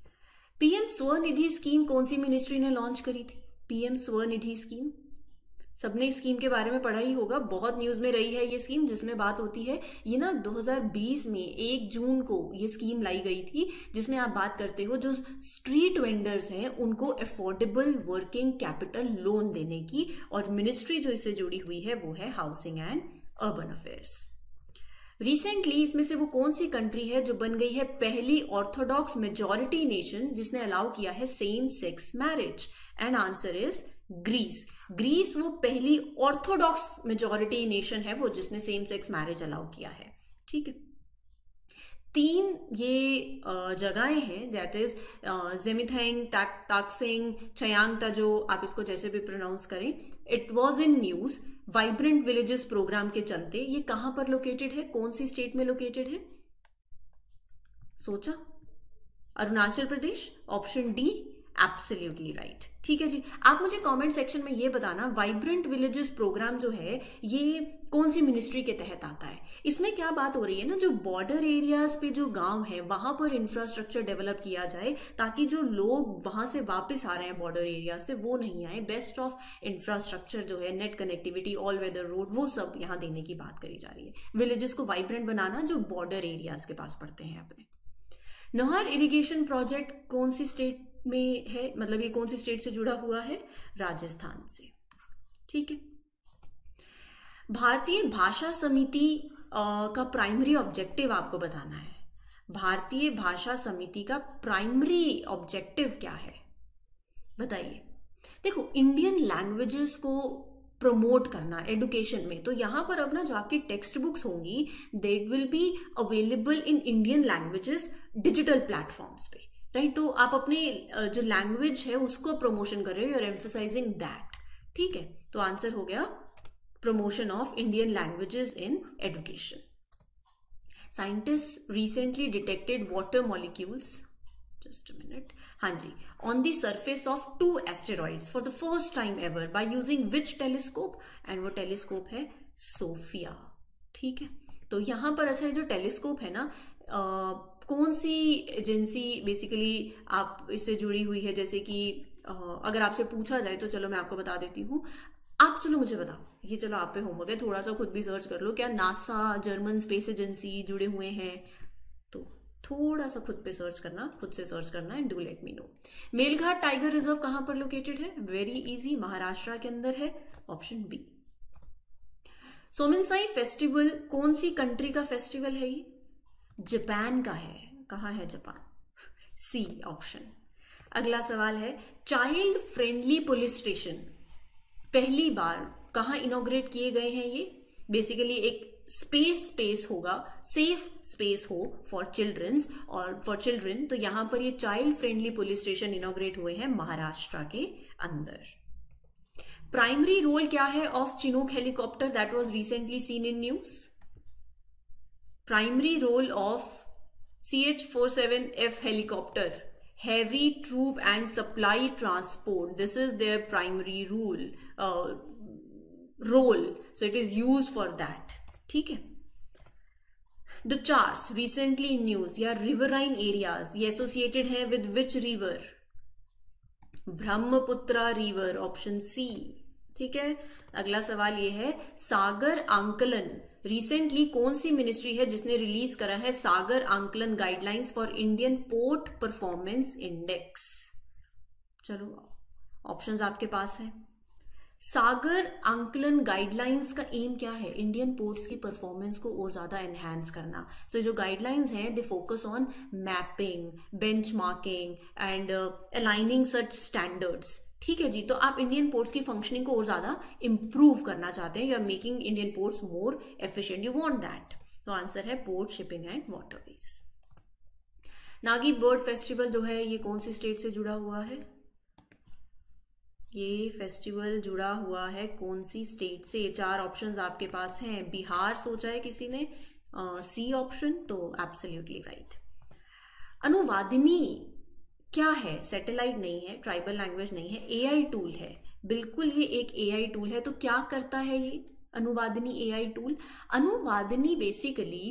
PM Svanidhi scheme कौन सी मिनिस्ट्री ने लॉन्च करी थी? पीएम स्वनिधि स्कीम सबने इस स्कीम के बारे में पढ़ा ही होगा, बहुत न्यूज में रही है ये स्कीम, जिसमें बात होती है ये ना 2020 में 1 जून को ये स्कीम लाई गई थी, जिसमें आप बात करते हो जो स्ट्रीट वेंडर्स हैं उनको अफोर्डेबल वर्किंग कैपिटल लोन देने की, और मिनिस्ट्री जो इससे जुड़ी हुई है वो है housing and urban affairs. Recently इसमें से वो कौन सी कंट्री है जो बन गई है पहली ऑर्थोडॉक्स मेजॉरिटी नेशन जिसने अलाउ किया है same sex marriage? And answer is Greece. Greece वो पहली ऑर्थोडॉक्स मेजॉरिटी नेशन है वो जिसने सेम सेक्स मैरिज अलाउ किया है। ठीक है, 3 ये जगहें हैं, दैट इज जेमिथेंग, ताकसेंग, चयांगता, जो आप इसको जैसे भी प्रोनाउंस करें। It was in news vibrant villages programme के चलते। ये कहां पर लोकेटेड है, कौन सी स्टेट में लोकेटेड है? सोचा? Arunachal Pradesh, option D absolutely right. ठीक है जी, आप मुझे कमेंट सेक्शन में ये बताना वाइब्रेंट विलेजेस प्रोग्राम जो है ये कौन सी मिनिस्ट्री के तहत आता है। इसमें क्या बात हो रही है ना, जो बॉर्डर एरियाज पे जो गांव है वहां पर इंफ्रास्ट्रक्चर डेवलप किया जाए ताकि जो लोग वहां से वापस आ रहे हैं बॉर्डर एरिया से वो नहीं आए। बेस्ट ऑफ इंफ्रास्ट्रक्चर जो है, net connectivity, all weather road, वो सब यहाँ देने की बात करी जा रही है। विलेजेस को वाइब्रेंट बनाना जो बॉर्डर एरियाज के पास पड़ते हैं अपने। नहर इरिगेशन प्रोजेक्ट कौन सी स्टेट में है, मतलब ये कौन सी स्टेट से जुड़ा हुआ है? राजस्थान से। ठीक है, भारतीय भाषा समिति का प्राइमरी ऑब्जेक्टिव आपको बताना है। भारतीय भाषा समिति का प्राइमरी ऑब्जेक्टिव क्या है बताइए। देखो, इंडियन लैंग्वेजेस को प्रमोट करना एडुकेशन में, तो यहां पर अब ना जो आपकी टेक्स्ट बुक्स होंगी that will be available in Indian languages digital platforms पे, राइट? तो आप अपने जो लैंग्वेज है उसको प्रमोशन कर रहे हो, यूर एम्फसाइजिंग दैट। ठीक है, तो आंसर हो गया promotion of Indian languages in education. Scientist recently detected water molecules, just a minute, हाँ जी, on the surface of 2 asteroids for the first time ever by using which telescope? And वो telescope है SOFIA. ठीक है, तो यहां पर अच्छा ये जो टेलीस्कोप है ना, कौन सी एजेंसी बेसिकली आप इससे जुड़ी हुई है? जैसे कि अगर आपसे पूछा जाए तो चलो मैं आपको बता देती हूँ, आप चलो मुझे बताओ, ये चलो आप पे होमवर्क है, थोड़ा सा खुद भी सर्च कर लो, क्या नासा, जर्मन स्पेस एजेंसी जुड़े हुए हैं? तो थोड़ा सा खुद पे सर्च करना, खुद से सर्च करना and do let me know. Melghat tiger reserve कहां पर लोकेटेड है? वेरी इजी, महाराष्ट्र के अंदर है, ऑप्शन बी। सोमिनसाई फेस्टिवल कौन सी कंट्री का फेस्टिवल है? ये जापान का है। कहाँ है जापान? C option. अगला सवाल है, चाइल्ड फ्रेंडली पुलिस स्टेशन पहली बार कहाँ इनॉग्रेट किए गए हैं? ये बेसिकली एक स्पेस होगा, सेफ स्पेस हो फॉर चिल्ड्रंस और फॉर चिल्ड्रन, तो यहां पर ये child friendly police station inaugurate हुए हैं महाराष्ट्र के अंदर। प्राइमरी रोल क्या है of Chinook helicopter that was recently seen in news? Primary role of CH-47F helicopter, heavy troop and supply transport, this is their primary role, so it is used for that. ठीक है, the Chars recently in news या riverine areas ये associated है with which river? Brahmaputra river, option C. ठीक है, अगला सवाल ये है, सागर आंकलन रिसेंटली कौन सी मिनिस्ट्री है जिसने रिलीज करा है Sagar Aankalan guidelines for Indian port performance index? चलो ऑप्शंस आपके पास है। सागर आंकलन गाइडलाइंस का एम क्या है? इंडियन पोर्ट्स की परफॉर्मेंस को और ज्यादा एनहांस करना। सो जो गाइडलाइंस हैं they focus on mapping, benchmarking and aligning such standards. ठीक है जी, तो आप इंडियन पोर्ट्स की फंक्शनिंग को और ज्यादा इंप्रूव करना चाहते हैं, you are making Indian ports more efficient, you want that. तो आंसर है port, shipping and waterways. Nagi bird festival जो है ये कौन सी स्टेट से जुड़ा हुआ है? ये फेस्टिवल जुड़ा हुआ है कौन सी स्टेट से? 4 ऑप्शंस आपके पास हैं। बिहार सोचा है किसी ने, सी ऑप्शन, तो एब्सोल्युटली राइट। अनुवादिनी क्या है? सैटेलाइट नहीं है, ट्राइबल लैंग्वेज नहीं है, एआई टूल है। बिल्कुल, ये एक एआई टूल है। तो क्या करता है ये Anuvadini AI tool? Anuvadini basically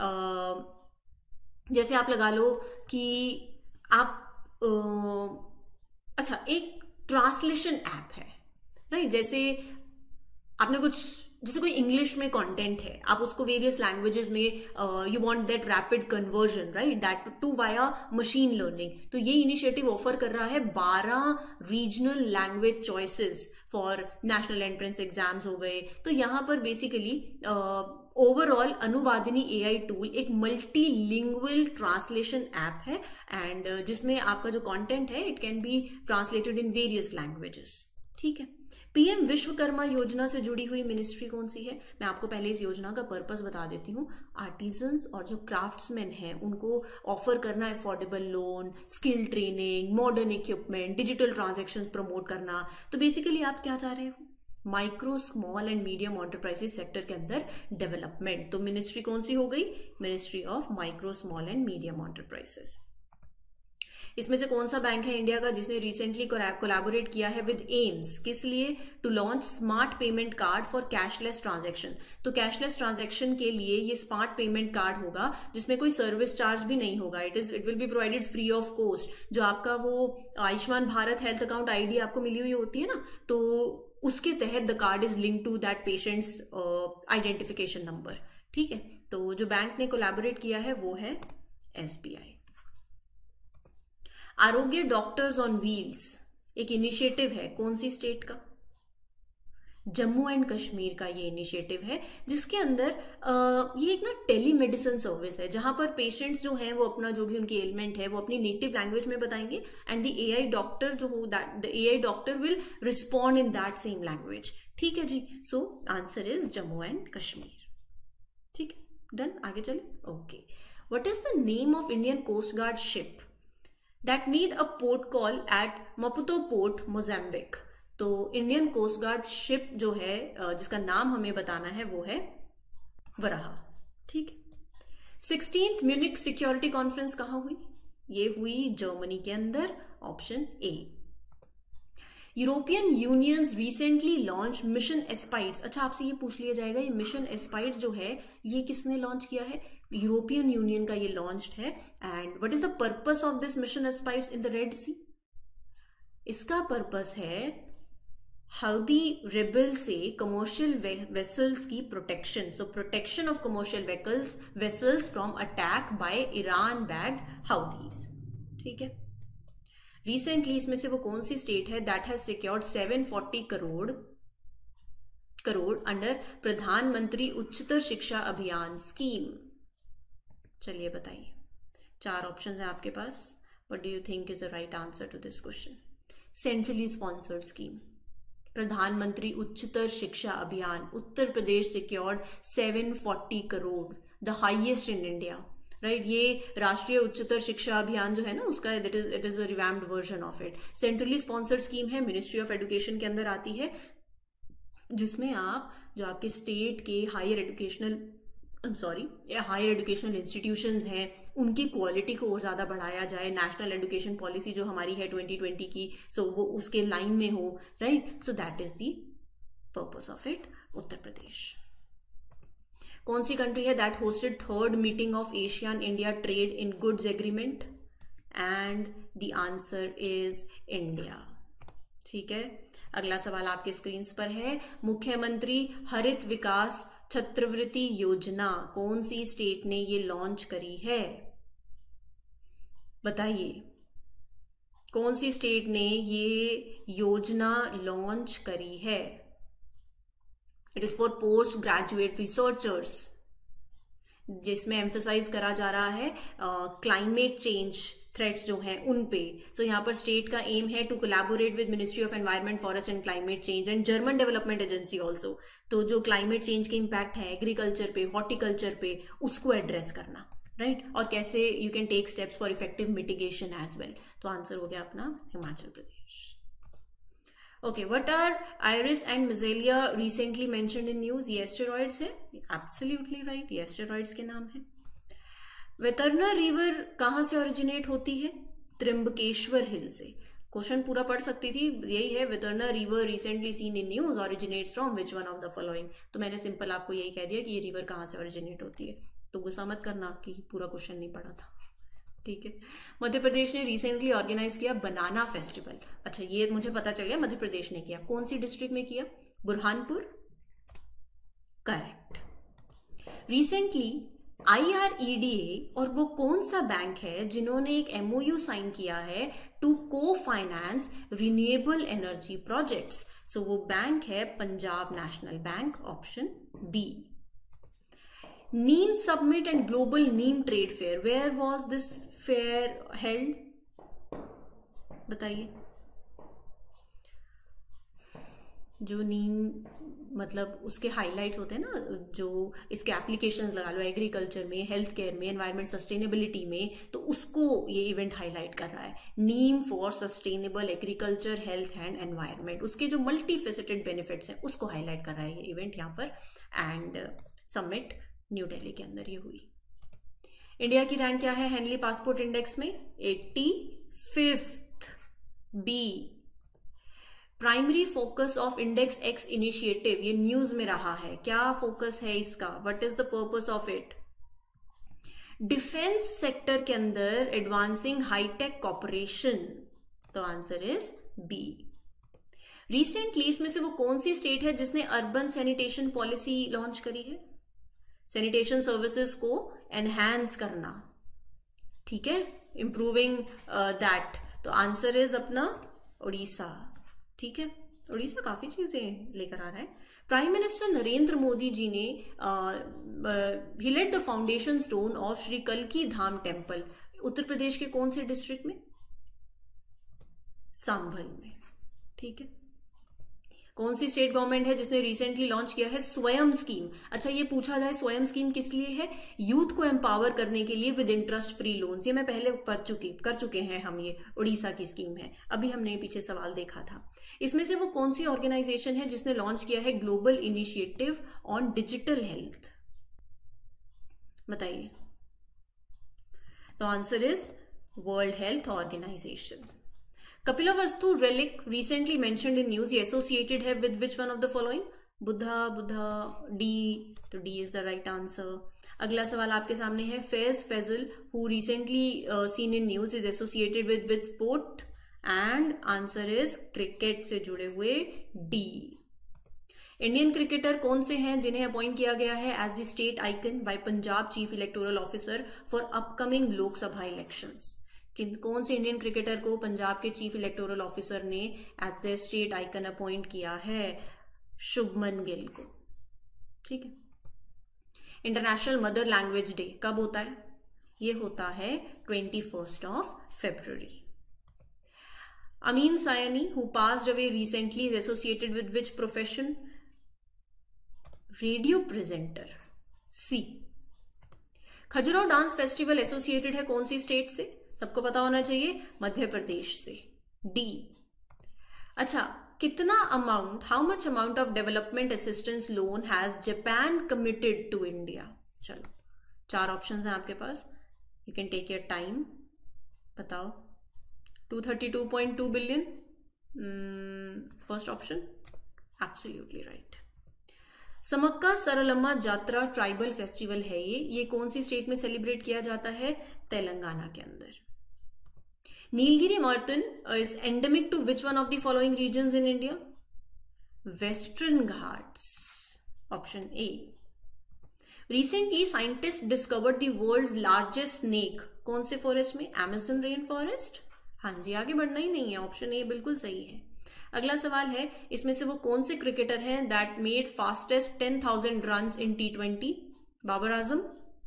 जैसे आप लगा लो कि आप अच्छा एक ट्रांसलेशन ऐप है, राइट? जैसे आपने कुछ, जैसे कोई इंग्लिश में कंटेंट है, आप उसको वेरियस लैंग्वेजेस में, you want that rapid conversion, right, that too via machine learning, तो ये इनिशिएटिव ऑफर कर रहा है 12 regional language choices for national entrance exams हो गए। तो यहाँ पर basically overall Anuvadini AI tool एक मल्टीलिंगुअल ट्रांसलेशन ऐप है, एंड जिसमें आपका जो कंटेंट है it can be translated in various languages. ठीक है। पीएम विश्वकर्मा योजना से जुड़ी हुई मिनिस्ट्री कौन सी है? मैं आपको पहले इस योजना का पर्पस बता देती हूँ। आर्टिजन्स और जो क्राफ्ट्समैन हैं उनको ऑफर करना affordable loan, skill training, modern equipment, digital transactions promote करना। तो बेसिकली आप क्या चाह रहे हो? Micro, small and medium enterprises sector के अंदर डेवलपमेंट। तो मिनिस्ट्री कौन सी हो गई? Ministry of micro, small and medium enterprises. इसमें से कौन सा बैंक है इंडिया का जिसने रिसेंटली कोलैबोरेट किया है विद एम्स? किस लिए? To launch smart payment card for cashless transaction. तो कैशलेस ट्रांजैक्शन के लिए ये स्मार्ट पेमेंट कार्ड होगा जिसमें कोई सर्विस चार्ज भी नहीं होगा। It will be provided free of cost. जो आपका वो Ayushman Bharat health account ID आपको मिली हुई होती है ना, तो उसके तहत the card is link to that patients identification number. ठीक है। तो जो बैंक ने कोलैबोरेट किया है वो है SBI. Arogya doctors on wheels एक इनिशिएटिव है, कौन सी स्टेट का? जम्मू एंड कश्मीर का ये इनिशिएटिव है, जिसके अंदर ये एक ना टेलीमेडिसिन सर्विस है जहां पर पेशेंट्स जो हैं वो अपना जो भी उनकी एलिमेंट है वो अपनी नेटिव लैंग्वेज में बताएंगे, एंड द एआई डॉक्टर जो हो that the AI doctor will respond in that same language. ठीक है जी। So answer is Jammu and Kashmir. ठीक है, डन। आगे चले। Okay, what is the name of Indian coast guard ship that made a port call at Maputo Port, Mozambique? तो Indian coast guard ship जो है जिसका नाम हमें बताना है वो है वराहा। ठीक है। 16th म्यूनिक सिक्योरिटी कॉन्फ्रेंस कहाँ हुई? ये हुई जर्मनी के अंदर, option A. European unions recently launch mission Aspides. अच्छा, आपसे ये पूछ लिया जाएगा ये मिशन एस्पाइड्स जो है ये किसने लॉन्च किया है? यूरोपियन यूनियन का ये लॉन्च्ड है। And what is the purpose of this mission Aspides in the red sea? इसका पर्पस है हाउदी रेबल से कमर्शियल वेसल्स की protection. So protection of commercial vessels from attack by Iran backed Houthis. ठीक है। Recently इसमें से वो कौन सी स्टेट है that has secured 740 crore under Pradhanmantri Uchchatar Shiksha अभियान स्कीम? चलिए बताइए। 4 ऑप्शंस हैं आपके पास। What do you think is the right answer to this question? Centrally sponsored scheme, Pradhanmantri Uchchatar Shiksha Abhiyan. Uttar Pradesh secured 740 crore, the highest in India, right. ये राष्ट्रीय उच्चतर शिक्षा अभियान जो है ना उसका it is a revamped version of it. Centrally sponsored scheme है, ministry of education के अंदर आती है, जिसमें आप जो आपके स्टेट के हायर एजुकेशनल इंस्टीट्यूशंस हैं उनकी क्वालिटी को और ज़्यादा बढ़ाया जाए। नेशनल एजुकेशन पॉलिसी जो हमारी है 2020 की, सो वो उसके लाइन में हो, right. So that is the purpose of it. Uttar Pradesh. कौन सी कंट्री है that hosted 3rd meeting of Asian India trade in goods agreement? And the answer is India. ठीक है। अगला सवाल आपके स्क्रीन पर है। मुख्यमंत्री हरित विकास छात्रवृत्ति योजना कौन सी स्टेट ने ये लॉन्च करी है? बताइए, कौन सी स्टेट ने ये योजना लॉन्च करी है? It is for post graduate researchers, जिसमें एम्फेसाइज करा जा रहा है क्लाइमेट चेंज थ्रेट्स जो हैं उन पे। सो यहाँ पर स्टेट का एम है to collaborate with ministry of environment, forest and climate change and German development agency also. तो जो क्लाइमेट चेंज के इम्पैक्ट है एग्रीकल्चर पे, हॉर्टिकल्चर पे, उसको एड्रेस करना, राइट। और कैसे you can take steps for effective mitigation as well. तो आंसर हो गया अपना Himachal Pradesh. Okay, what are Iris and Massalia recently mentioned in news? ये एस्टेरॉइड्स है, एब्सोल्युटली राइट, ये एस्टेरॉइड्स के नाम है। वेतरना रिवर कहाँ से ओरिजिनेट होती है? त्र्यंबकेश्वर हिल से। क्वेश्चन पूरा पढ़ सकती थी, यही है, Vaitarna river recently seen in news originates from which one of the following. तो मैंने सिंपल आपको यही कह दिया कि ये रिवर कहाँ से ओरिजिनेट होती है। तो गुस्सा मत करना कि पूरा क्वेश्चन नहीं पढ़ा था, ठीक है। मध्य प्रदेश ने रिसेंटली ऑर्गेनाइज किया बनाना फेस्टिवल। अच्छा, ये मुझे पता चल गया मध्य प्रदेश ने किया। कौन सी डिस्ट्रिक्ट में किया? बुरहानपुर, करेक्ट। रिसेंटली IREDA और वो कौन सा बैंक है जिन्होंने एक MOU साइन किया है टू को finance renewable energy projects? So वो बैंक है Punjab national bank, option B. Neem summit and global neem trade fair, where was this fair held? बताइए। जो नीम मतलब उसके हाइलाइट्स होते हैं ना, जो इसके एप्लीकेशंस लगा लो एग्रीकल्चर में, हेल्थ केयर में, एनवायरमेंट सस्टेनेबिलिटी में, तो उसको ये इवेंट हाईलाइट कर रहा है। Neem for sustainable agriculture, health and environment, उसके जो मल्टी फेसेटेड बेनिफिट्स हैं उसको हाईलाइट कर रहा है ये इवेंट यहाँ पर। एंड समिट न्यू दिल्ली के अंदर ये हुई। इंडिया की रैंक क्या है हेनली पासपोर्ट इंडेक्स में? 85th। B. Primary focus of index X initiative, ये न्यूज में रहा है, क्या फोकस है इसका? What is the purpose of it? Defence sector के अंदर एडवांसिंग हाईटेक कॉर्पोरेशन, तो आंसर इज बी। रिसेंटली इसमें से वो कौन सी स्टेट है जिसने अर्बन सैनिटेशन पॉलिसी लॉन्च करी है? सैनिटेशन सर्विसेज को एनहांस करना, ठीक है, इंप्रूविंग दैट, तो आंसर इज अपना उड़ीसा, ठीक है। उड़ीसा काफी चीजें लेकर आ रहा है। प्राइम मिनिस्टर नरेंद्र मोदी जी ने ही laid the foundation stone of Shri कल्की धाम टेम्पल, उत्तर प्रदेश के कौन से डिस्ट्रिक्ट में? संभल में, ठीक है। कौन सी स्टेट गवर्नमेंट है जिसने रिसेंटली लॉन्च किया है स्वयं स्कीम? अच्छा, ये पूछा जाए स्वयं स्कीम किस लिए है? यूथ को एम्पावर करने के लिए विद इंटरेस्ट फ्री लोन्स। ये मैं पहले कर चुके हैं हम, ये उड़ीसा की स्कीम है। अभी हमने पीछे सवाल देखा था। इसमें से वो कौन सी ऑर्गेनाइजेशन है जिसने लॉन्च किया है global initiative on digital health? बताइए। तो answer is world health organisation. Kapilavastu relic recently mentioned in news, ये associated है with which one of the following? Buddha, D, तो D is the right answer। अगला सवाल आपके सामने है, Faiz Fazal who recently seen in news is associated with which sport? and answer is cricket से जुड़े हुए D। इंडियन क्रिकेटर कौन से हैं जिन्हें अपॉइंट किया गया है as the state icon by Punjab chief electoral officer for upcoming Lok Sabha elections? कौन से इंडियन क्रिकेटर को पंजाब के चीफ इलेक्टोरल ऑफिसर ने as the state icon appoint किया है? शुभमन गिल को, ठीक है। इंटरनेशनल मदर लैंग्वेज डे कब होता है? ये होता है 21 February। Ameen Sayani who passed away recently is associated with which profession? Radio presenter, C. Khajuraho dance festival associated है कौन सी स्टेट से? सबको पता होना चाहिए, मध्य प्रदेश से, डी। अच्छा, कितना amount, how much amount of development assistance loan has Japan committed to India? चलो, 4 ऑप्शंस हैं आपके पास, you can take your time, बताओ। 232.2 billion, first option absolutely right. Sammakka Saralamma Jatara tribal festival है ये कौन सी स्टेट में सेलिब्रेट किया जाता है? तेलंगाना के अंदर। Nilgiri mountain is endemic to which one of the following regions in India? Western Ghats, option A. Recently scientist discovered the world's largest snake, कौन से फॉरेस्ट में? Amazon rain forest. हाँ जी, आगे बढ़ना ही नहीं है, ऑप्शन ए बिल्कुल सही है। अगला सवाल है, इसमें से वो कौन से क्रिकेटर हैं that made fastest 10,000 runs in T20? Babar Azam,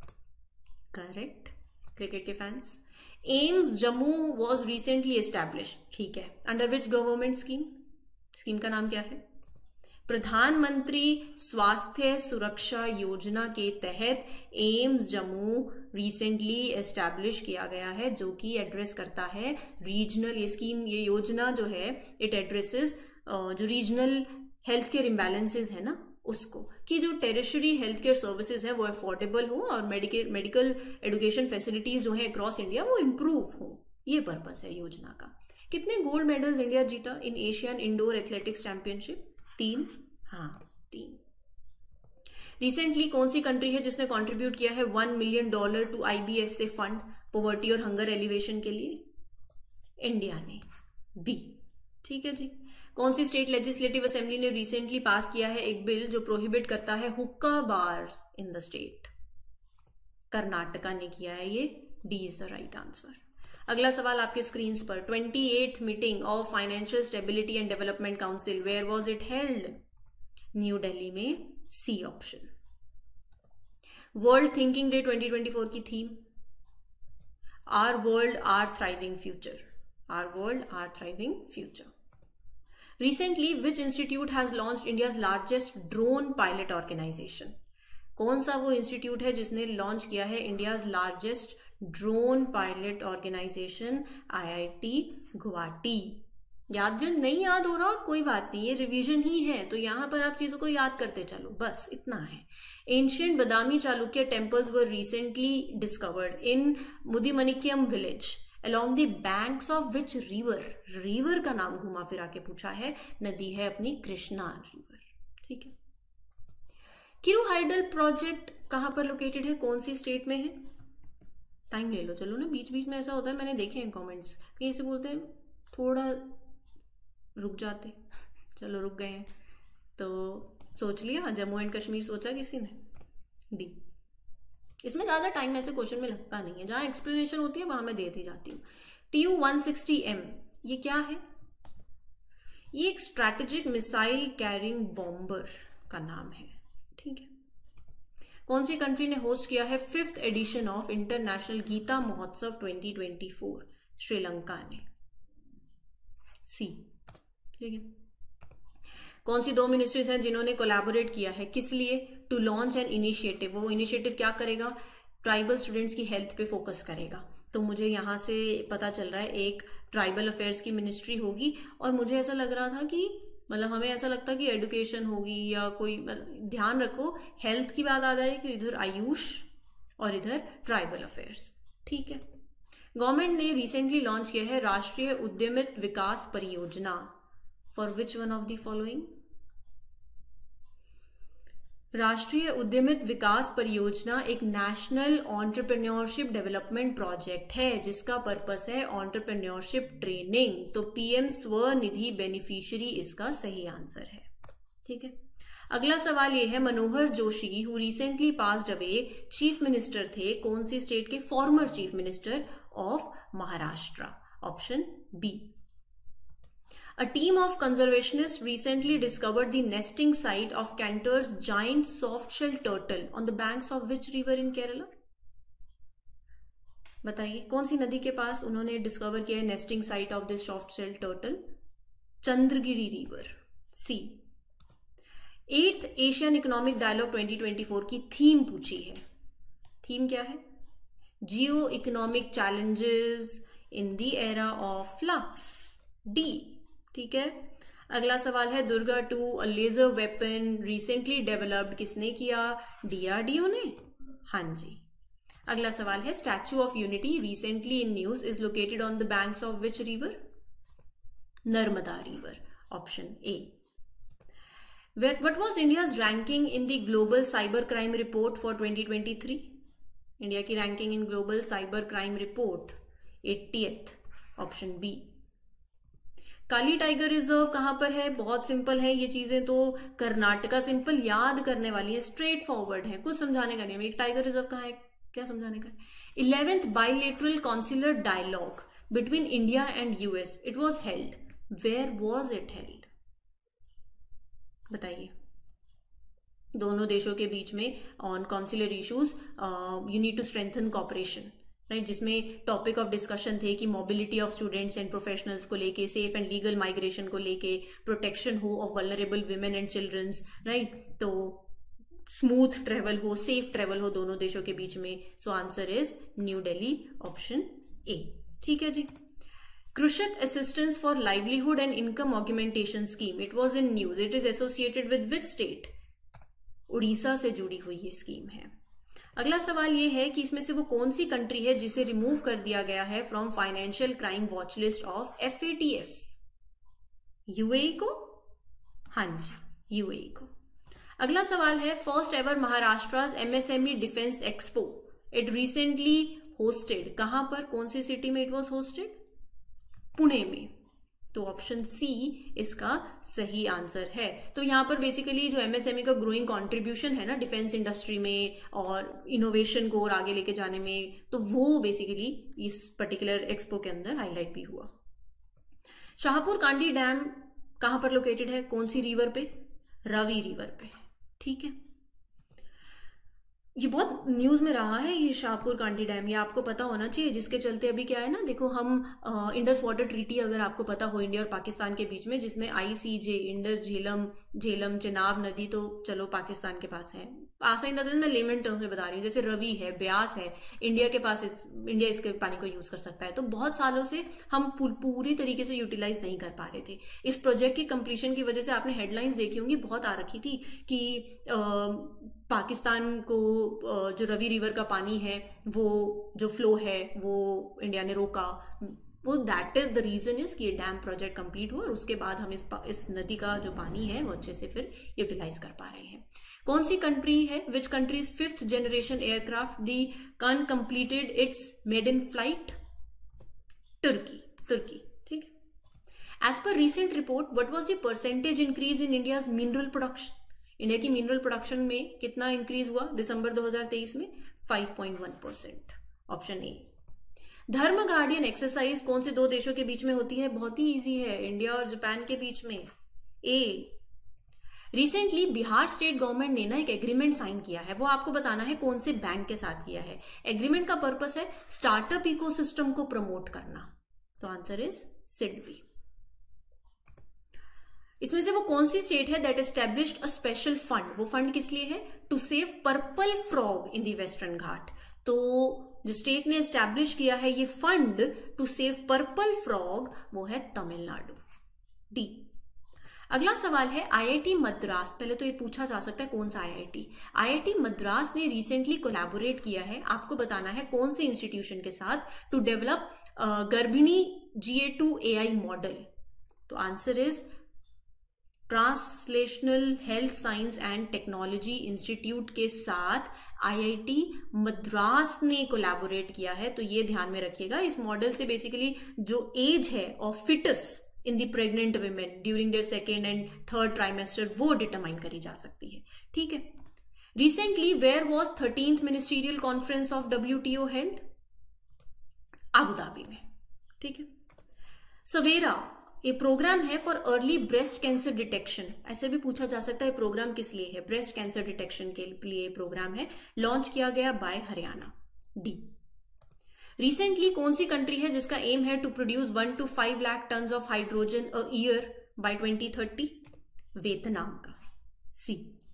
correct, cricket के fans. AIIMS Jammu was recently establish, ठीक है, under which government scheme? Scheme का नाम क्या है? प्रधानमंत्री स्वास्थ्य सुरक्षा योजना के तहत एम्स जम्मू रिसेंटली एस्टैब्लिश किया गया है, जो कि एड्रेस करता है रीजनल, ये स्कीम, ये योजना जो है इट एड्रेसेस जो रीजनल हेल्थ केयर इम्बैलेंसेज है ना, उसको, कि जो टेरिशरी हेल्थ केयर सर्विसेज है वो अफोर्डेबल हो और मेडिकल एजुकेशन फैसिलिटीज जो है अक्रॉस इंडिया वो इम्प्रूव हो, ये पर्पस है योजना का। कितने गोल्ड मेडल्स इंडिया जीता in Asian indoor athletics championship? 3, हाँ 3। रिसेंटली कौन सी कंट्री है जिसने कंट्रीब्यूट किया है $1 मिलियन टू IBS से फंड पॉवर्टी और हंगर एलिवेशन के लिए? इंडिया ने, बी, ठीक है जी। कौन सी स्टेट लेजिस्लेटिव असेंबली ने रिसेंटली पास किया है एक बिल जो प्रोहिबिट करता है hookah bars in the state? Karnataka ने किया है ये। D is the right answer. अगला सवाल आपके स्क्रीन पर, 28th meeting of financial stability and development council, where was it held? New Delhi में, C option. World thinking day 2024 की theme? Our world our thriving future. Our world our thriving future. Recently, which institute has launched India's largest drone pilot organization? कौन सा वो institute है जिसने launch किया है India's largest drone pilot organisation? IIT Guwahati. याद जो नहीं याद हो रहा कोई बात नहीं, ये रिवीजन ही है, तो यहां पर आप चीजों को याद करते चलो, बस इतना है। Ancient Badami Chalukya temples were recently discovered in Mudimanikyam village along the banks of which river? River का नाम घुमा फिरा के पूछा है, नदी है अपनी कृष्णा रिवर। ठीक है। किरू हाइडल प्रोजेक्ट कहां पर लोकेटेड है, कौन सी स्टेट में है? टाइम ले लो, चलो ना, बीच बीच में ऐसा होता है, मैंने देखे हैं कमेंट्स, कहीं से बोलते हैं थोड़ा रुक जाते, चलो रुक गए हैं, तो सोच लिया, जम्मू एंड कश्मीर सोचा किसी ने? डी। इसमें ज्यादा टाइम ऐसे क्वेश्चन में लगता नहीं है, जहां एक्सप्लेनेशन होती है वहां मैं देती जाती हूँ। TU-160M ये क्या है? ये एक स्ट्रैटेजिक मिसाइल कैरिंग बॉम्बर का नाम है। ठीक है। कौन सी कंट्री ने होस्ट किया है 5th addition of international Gita महोत्सव 2024? श्रीलंका ने, सी। ठीक है। कौन सी 2 मिनिस्ट्रीज हैं जिन्होंने कोलैबोरेट किया है, किस लिए? To launch an initiative. वो इनिशिएटिव क्या करेगा? ट्राइबल स्टूडेंट्स की हेल्थ पे फोकस करेगा। तो मुझे यहाँ से पता चल रहा है एक ट्राइबल अफेयर्स की मिनिस्ट्री होगी, और मुझे ऐसा लग रहा था कि मतलब हमें ऐसा लगता कि एडुकेशन होगी या कोई, ध्यान रखो हेल्थ की बात आ जाए कि इधर आयुष और इधर ट्राइबल अफेयर्स। ठीक है। गवर्नमेंट ने रिसेंटली लॉन्च किया है राष्ट्रीय Udyamita Vikas Pariyojana, for which one of the following? Rashtriya Udyamita Vikas परियोजना एक नेशनल एंटरप्रेन्योरशिप डेवलपमेंट प्रोजेक्ट है जिसका पर्पस है एंटरप्रेन्योरशिप ट्रेनिंग। तो पीएम स्वनिधि बेनिफिशियरी इसका सही आंसर है। ठीक है। अगला सवाल ये है, Manohar Joshi who recently passed away chief minister थे कौन सी स्टेट के? Former chief minister of Maharashtra, option B. A team of conservationists recently discovered the nesting site of Cantor's giant soft-shell turtle on the banks of which river in Kerala? बताइए कौन सी नदी के पास उन्होंने discover किया है nesting site of this soft shell turtle? Chandragiri river, C. 8th Asian economic dialogue 2024 की theme पूछी है। थीम क्या है? Geo economic challenges in the era of flux, D. ठीक है। अगला सवाल है, Durga 2 a laser weapon recently developed किसने किया? DRDO ने। हाँ जी। अगला सवाल है, statue of unity recently in news is located on the banks of which river? Narmada river, option A. What was India's ranking in the global cyber crime report for 2023? India की ranking in global cyber crime report 80th, option B. Kali tiger reserve कहां पर है? बहुत simple है ये चीजें, तो Karnataka. Simple याद करने वाली है, स्ट्रेट फॉरवर्ड है, कुछ समझाने का नहीं है। एक टाइगर रिजर्व कहां है, क्या समझाने का है? 11th bilateral consular dialogue between India and US, it was held, where was it held? बताइए। दोनों देशों के बीच में on consular issues you need to strengthen cooperation, right, जिसमें टॉपिक ऑफ डिस्कशन थे कि mobility of students and professionals को लेके, सेफ एंड लीगल माइग्रेशन को लेके, प्रोटेक्शन हो of vulnerable women and childrens, right, तो स्मूथ ट्रेवल हो, सेफ ट्रेवल हो दोनों देशों के बीच में। So answer is new Delhi, option A. ठीक है जी। Krushak assistance for livelihood and income augmentation scheme, it was in news, it is associated with which state? Orissa से जुड़ी हुई ये स्कीम है। अगला सवाल ये है कि इसमें से वो कौन सी कंट्री है जिसे रिमूव कर दिया गया है from financial crime watch list of FATF? UAE को? हाँ जी, UAE को। अगला सवाल है, first ever Maharashtra MSME defence expo, it recently hosted, कहां पर, कौन सी सिटी में इट वॉज होस्टेड? पुणे में। तो ऑप्शन सी इसका सही आंसर है। तो यहाँ पर बेसिकली जो एमएसएमई का ग्रोइंग कंट्रीब्यूशन है ना डिफेंस इंडस्ट्री में और इनोवेशन को और आगे लेके जाने में, तो वो बेसिकली इस पर्टिकुलर एक्सपो के अंदर हाईलाइट भी हुआ। शाहपुर कांडी डैम कहाँ पर लोकेटेड है, कौन सी रिवर पे, रावी रिवर पे, ठीक है। ये बहुत न्यूज में रहा है ये शाहपुर कांडी डैम, ये आपको पता होना चाहिए, जिसके चलते अभी क्या है ना, देखो हम इंडस वाटर ट्रीटी अगर आपको पता हो इंडिया और पाकिस्तान के बीच में, जिसमें ICJ इंडस झेलम चिनाब नदी तो चलो पाकिस्तान के पास है, पास इन द सेंस मैं लेमन टर्म्स में बता रही हूँ, जैसे रवि है, ब्यास है, इंडिया के पास, इंडिया इसके पानी को यूज कर सकता है। तो बहुत सालों से हम पूरी तरीके से यूटिलाइज नहीं कर पा रहे थे। इस प्रोजेक्ट की कंप्लीशन की वजह से आपने हेडलाइंस देखी होंगी, बहुत आ रखी थी कि पाकिस्तान को जो रवि रिवर का पानी है, वो जो फ्लो है वो इंडिया ने रोका, वो that is the reason is कि ये डैम प्रोजेक्ट कंप्लीट हुआ और उसके बाद हम इस नदी का जो पानी है वो अच्छे से फिर यूटिलाइज कर पा रहे हैं। कौन सी कंट्री है, which countries 5th generation aircraft the completed its maiden flight, तुर्की, ठीक है। As per recent report what was the percentage increase in India's mineral production, India की मिनरल प्रोडक्शन में कितना इंक्रीज हुआ दिसंबर 2023 में, 5.1%, ऑप्शन ए। धर्म गार्डियन एक्सरसाइज कौन से दो देशों के बीच में होती है, बहुत ही इजी है, इंडिया और जापान के बीच में, A. Recently Bihar state government ने ना एक एग्रीमेंट साइन किया है, वो आपको बताना है कौन से बैंक के साथ किया है। एग्रीमेंट का पर्पस है स्टार्टअप इकोसिस्टम को प्रमोट करना, तो आंसर इज सिडबी। इसमें से वो कौन सी स्टेट है that established a special fund, वो फंड किस लिए है, to save purple frog in the western Ghat. तो जो स्टेट ने एस्टैब्लिश किया है ये fund to save purple frog, वो है तमिलनाडु, डी। अगला सवाल है IIT मद्रास, पहले तो ये पूछा जा सकता है कौन सा IIT मद्रास ने रिसेंटली कोलैबोरेट किया है, आपको बताना है कौन से इंस्टीट्यूशन के साथ, to develop Garbhini GA2 AI model. तो answer is translational health science and technology institute के साथ IIT मद्रास ने कोलैबोरेट किया है। तो ये ध्यान में रखिएगा, इस मॉडल से बेसिकली जो एज है of foetus in the pregnant women during their 2nd and 3rd trimester वो डिटरमाइन करी जा सकती है, ठीक है। Recently where was 13th ministerial conference of WTO held, Abu Dhabi में, ठीक है। सवेरा ये प्रोग्राम है for early breast cancer detection, ऐसे भी पूछा जा सकता है प्रोग्राम किस लिए है, ब्रेस्ट कैंसर डिटेक्शन के लिए प्रोग्राम है, लॉन्च किया गया बाय हरियाणा, डी। रिसेंटली कौन सी कंट्री है जिसका एम है to produce 1 to 5 lakh tonnes of hydrogen a year by 2030, Vietnam का, C.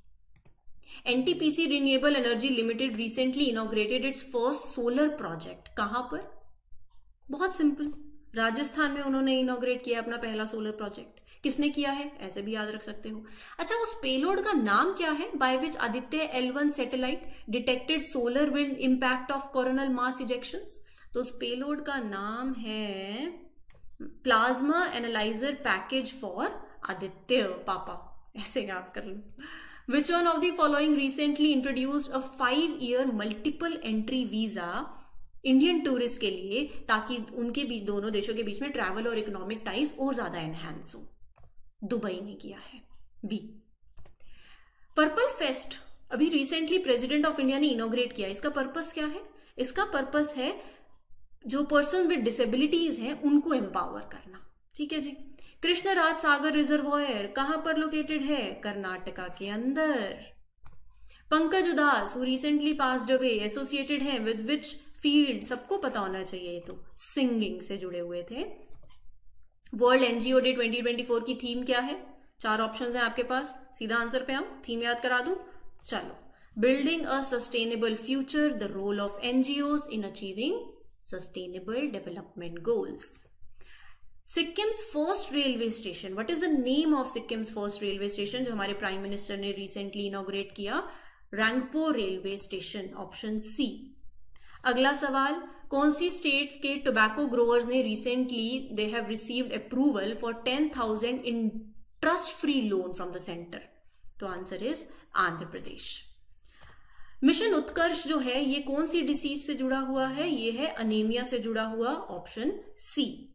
NTPC renewable energy limited recently inaugurated its first solar project, कहां पर, बहुत सिंपल, राजस्थान में उन्होंने इनॉग्रेट किया अपना पहला सोलर प्रोजेक्ट। किसने किया है, ऐसे भी याद रख सकते हो। अच्छा, उस पेलोड का नाम क्या है by which Aditya L1 satellite detected solar wind impact of coronal mass ejections, तो उस पेलोड का नाम है plasma analyser package for Aditya PAPA, ऐसे याद कर लो। Which one of the following recently introduced a 5-year multiple entry visa Indian tourist के लिए, ताकि उनके बीच, दोनों देशों के बीच में ट्रैवल और इकोनॉमिक टाइज और ज्यादा एनहांस हो, दुबई ने किया है, बी। पर्पल फेस्ट अभी रिसेंटली प्रेसिडेंट ऑफ इंडिया ने इनॉग्रेट किया, इसका पर्पस क्या है, इसका पर्पस है जो पर्सन विद डिसेबिलिटीज हैं उनको एम्पावर करना, ठीक है जी। कृष्णराज सागर रिजर्वॉयर कहां पर लोकेटेड है, कर्नाटका के अंदर। Pankaj Udhas who recently passed away associated है विद विच फील्ड, सबको पता होना चाहिए, ये तो सिंगिंग से जुड़े हुए थे। वर्ल्ड NGO डे 2024 की थीम क्या है, 4 ऑप्शंस हैं आपके पास, सीधा आंसर पे हम थीम याद करा दूं, चलो। Building a sustainable future, the role of NGOs in achieving sustainable development goals. Sikkim's first railway station, what is the name of Sikkim's first railway station, जो हमारे प्राइम मिनिस्टर ने रिसेंटली इनॉग्रेट किया, Rangpo railway station, option C. अगला सवाल, कौन सी state के tobacco growers ने recently they have received approval for 10,000 interest free loan from the centre, तो answer is Andhra Pradesh. Mission Utkarsh जो है ये कौन सी डिसीज से जुड़ा हुआ है, ये है अनीमिया से जुड़ा हुआ, ऑप्शन सी।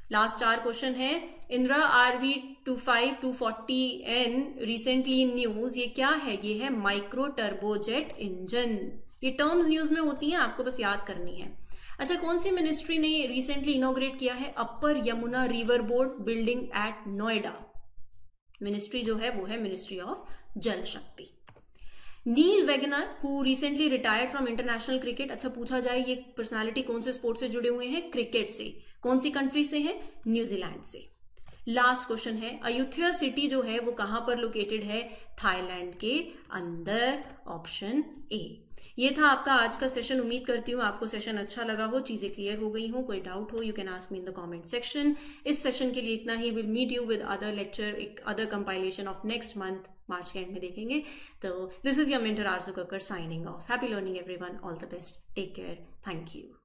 लास्ट 4 क्वेश्चन है। Indira RV 25240N recently in news, ये क्या है? ये है माइक्रो टर्बोजेट इंजन। ये टर्म्स न्यूज में होती हैं, आपको बस याद करनी है। अच्छा, कौन सी मिनिस्ट्री ने रिसेंटली इनॉग्रेट किया है upper Yamuna river board building at Noida? Ministry जो है वो है ministry of Jal Shakti. Neil Wagner who recently retired from international cricket, अच्छा पूछा जाए ये पर्सनालिटी कौन से स्पोर्ट से जुड़े हुए हैं? क्रिकेट से। कौन सी कंट्री से है? न्यूजीलैंड से। लास्ट क्वेश्चन है, अयोध्या सिटी जो है वो कहां पर लोकेटेड है? थाईलैंड के अंदर, ऑप्शन ए। ये था आपका आज का सेशन। उम्मीद करती हूँ आपको सेशन अच्छा लगा हो, चीजें क्लियर हो गई हो। कोई डाउट हो, you can ask me in the comment section. इस सेशन के लिए इतना ही। Will meet you with other lecture, एक other compilation of next month, March के एंड में देखेंगे। तो this is your mentor Aarzoo Kakkar signing off. Happy learning everyone, all the best, take care, thank you.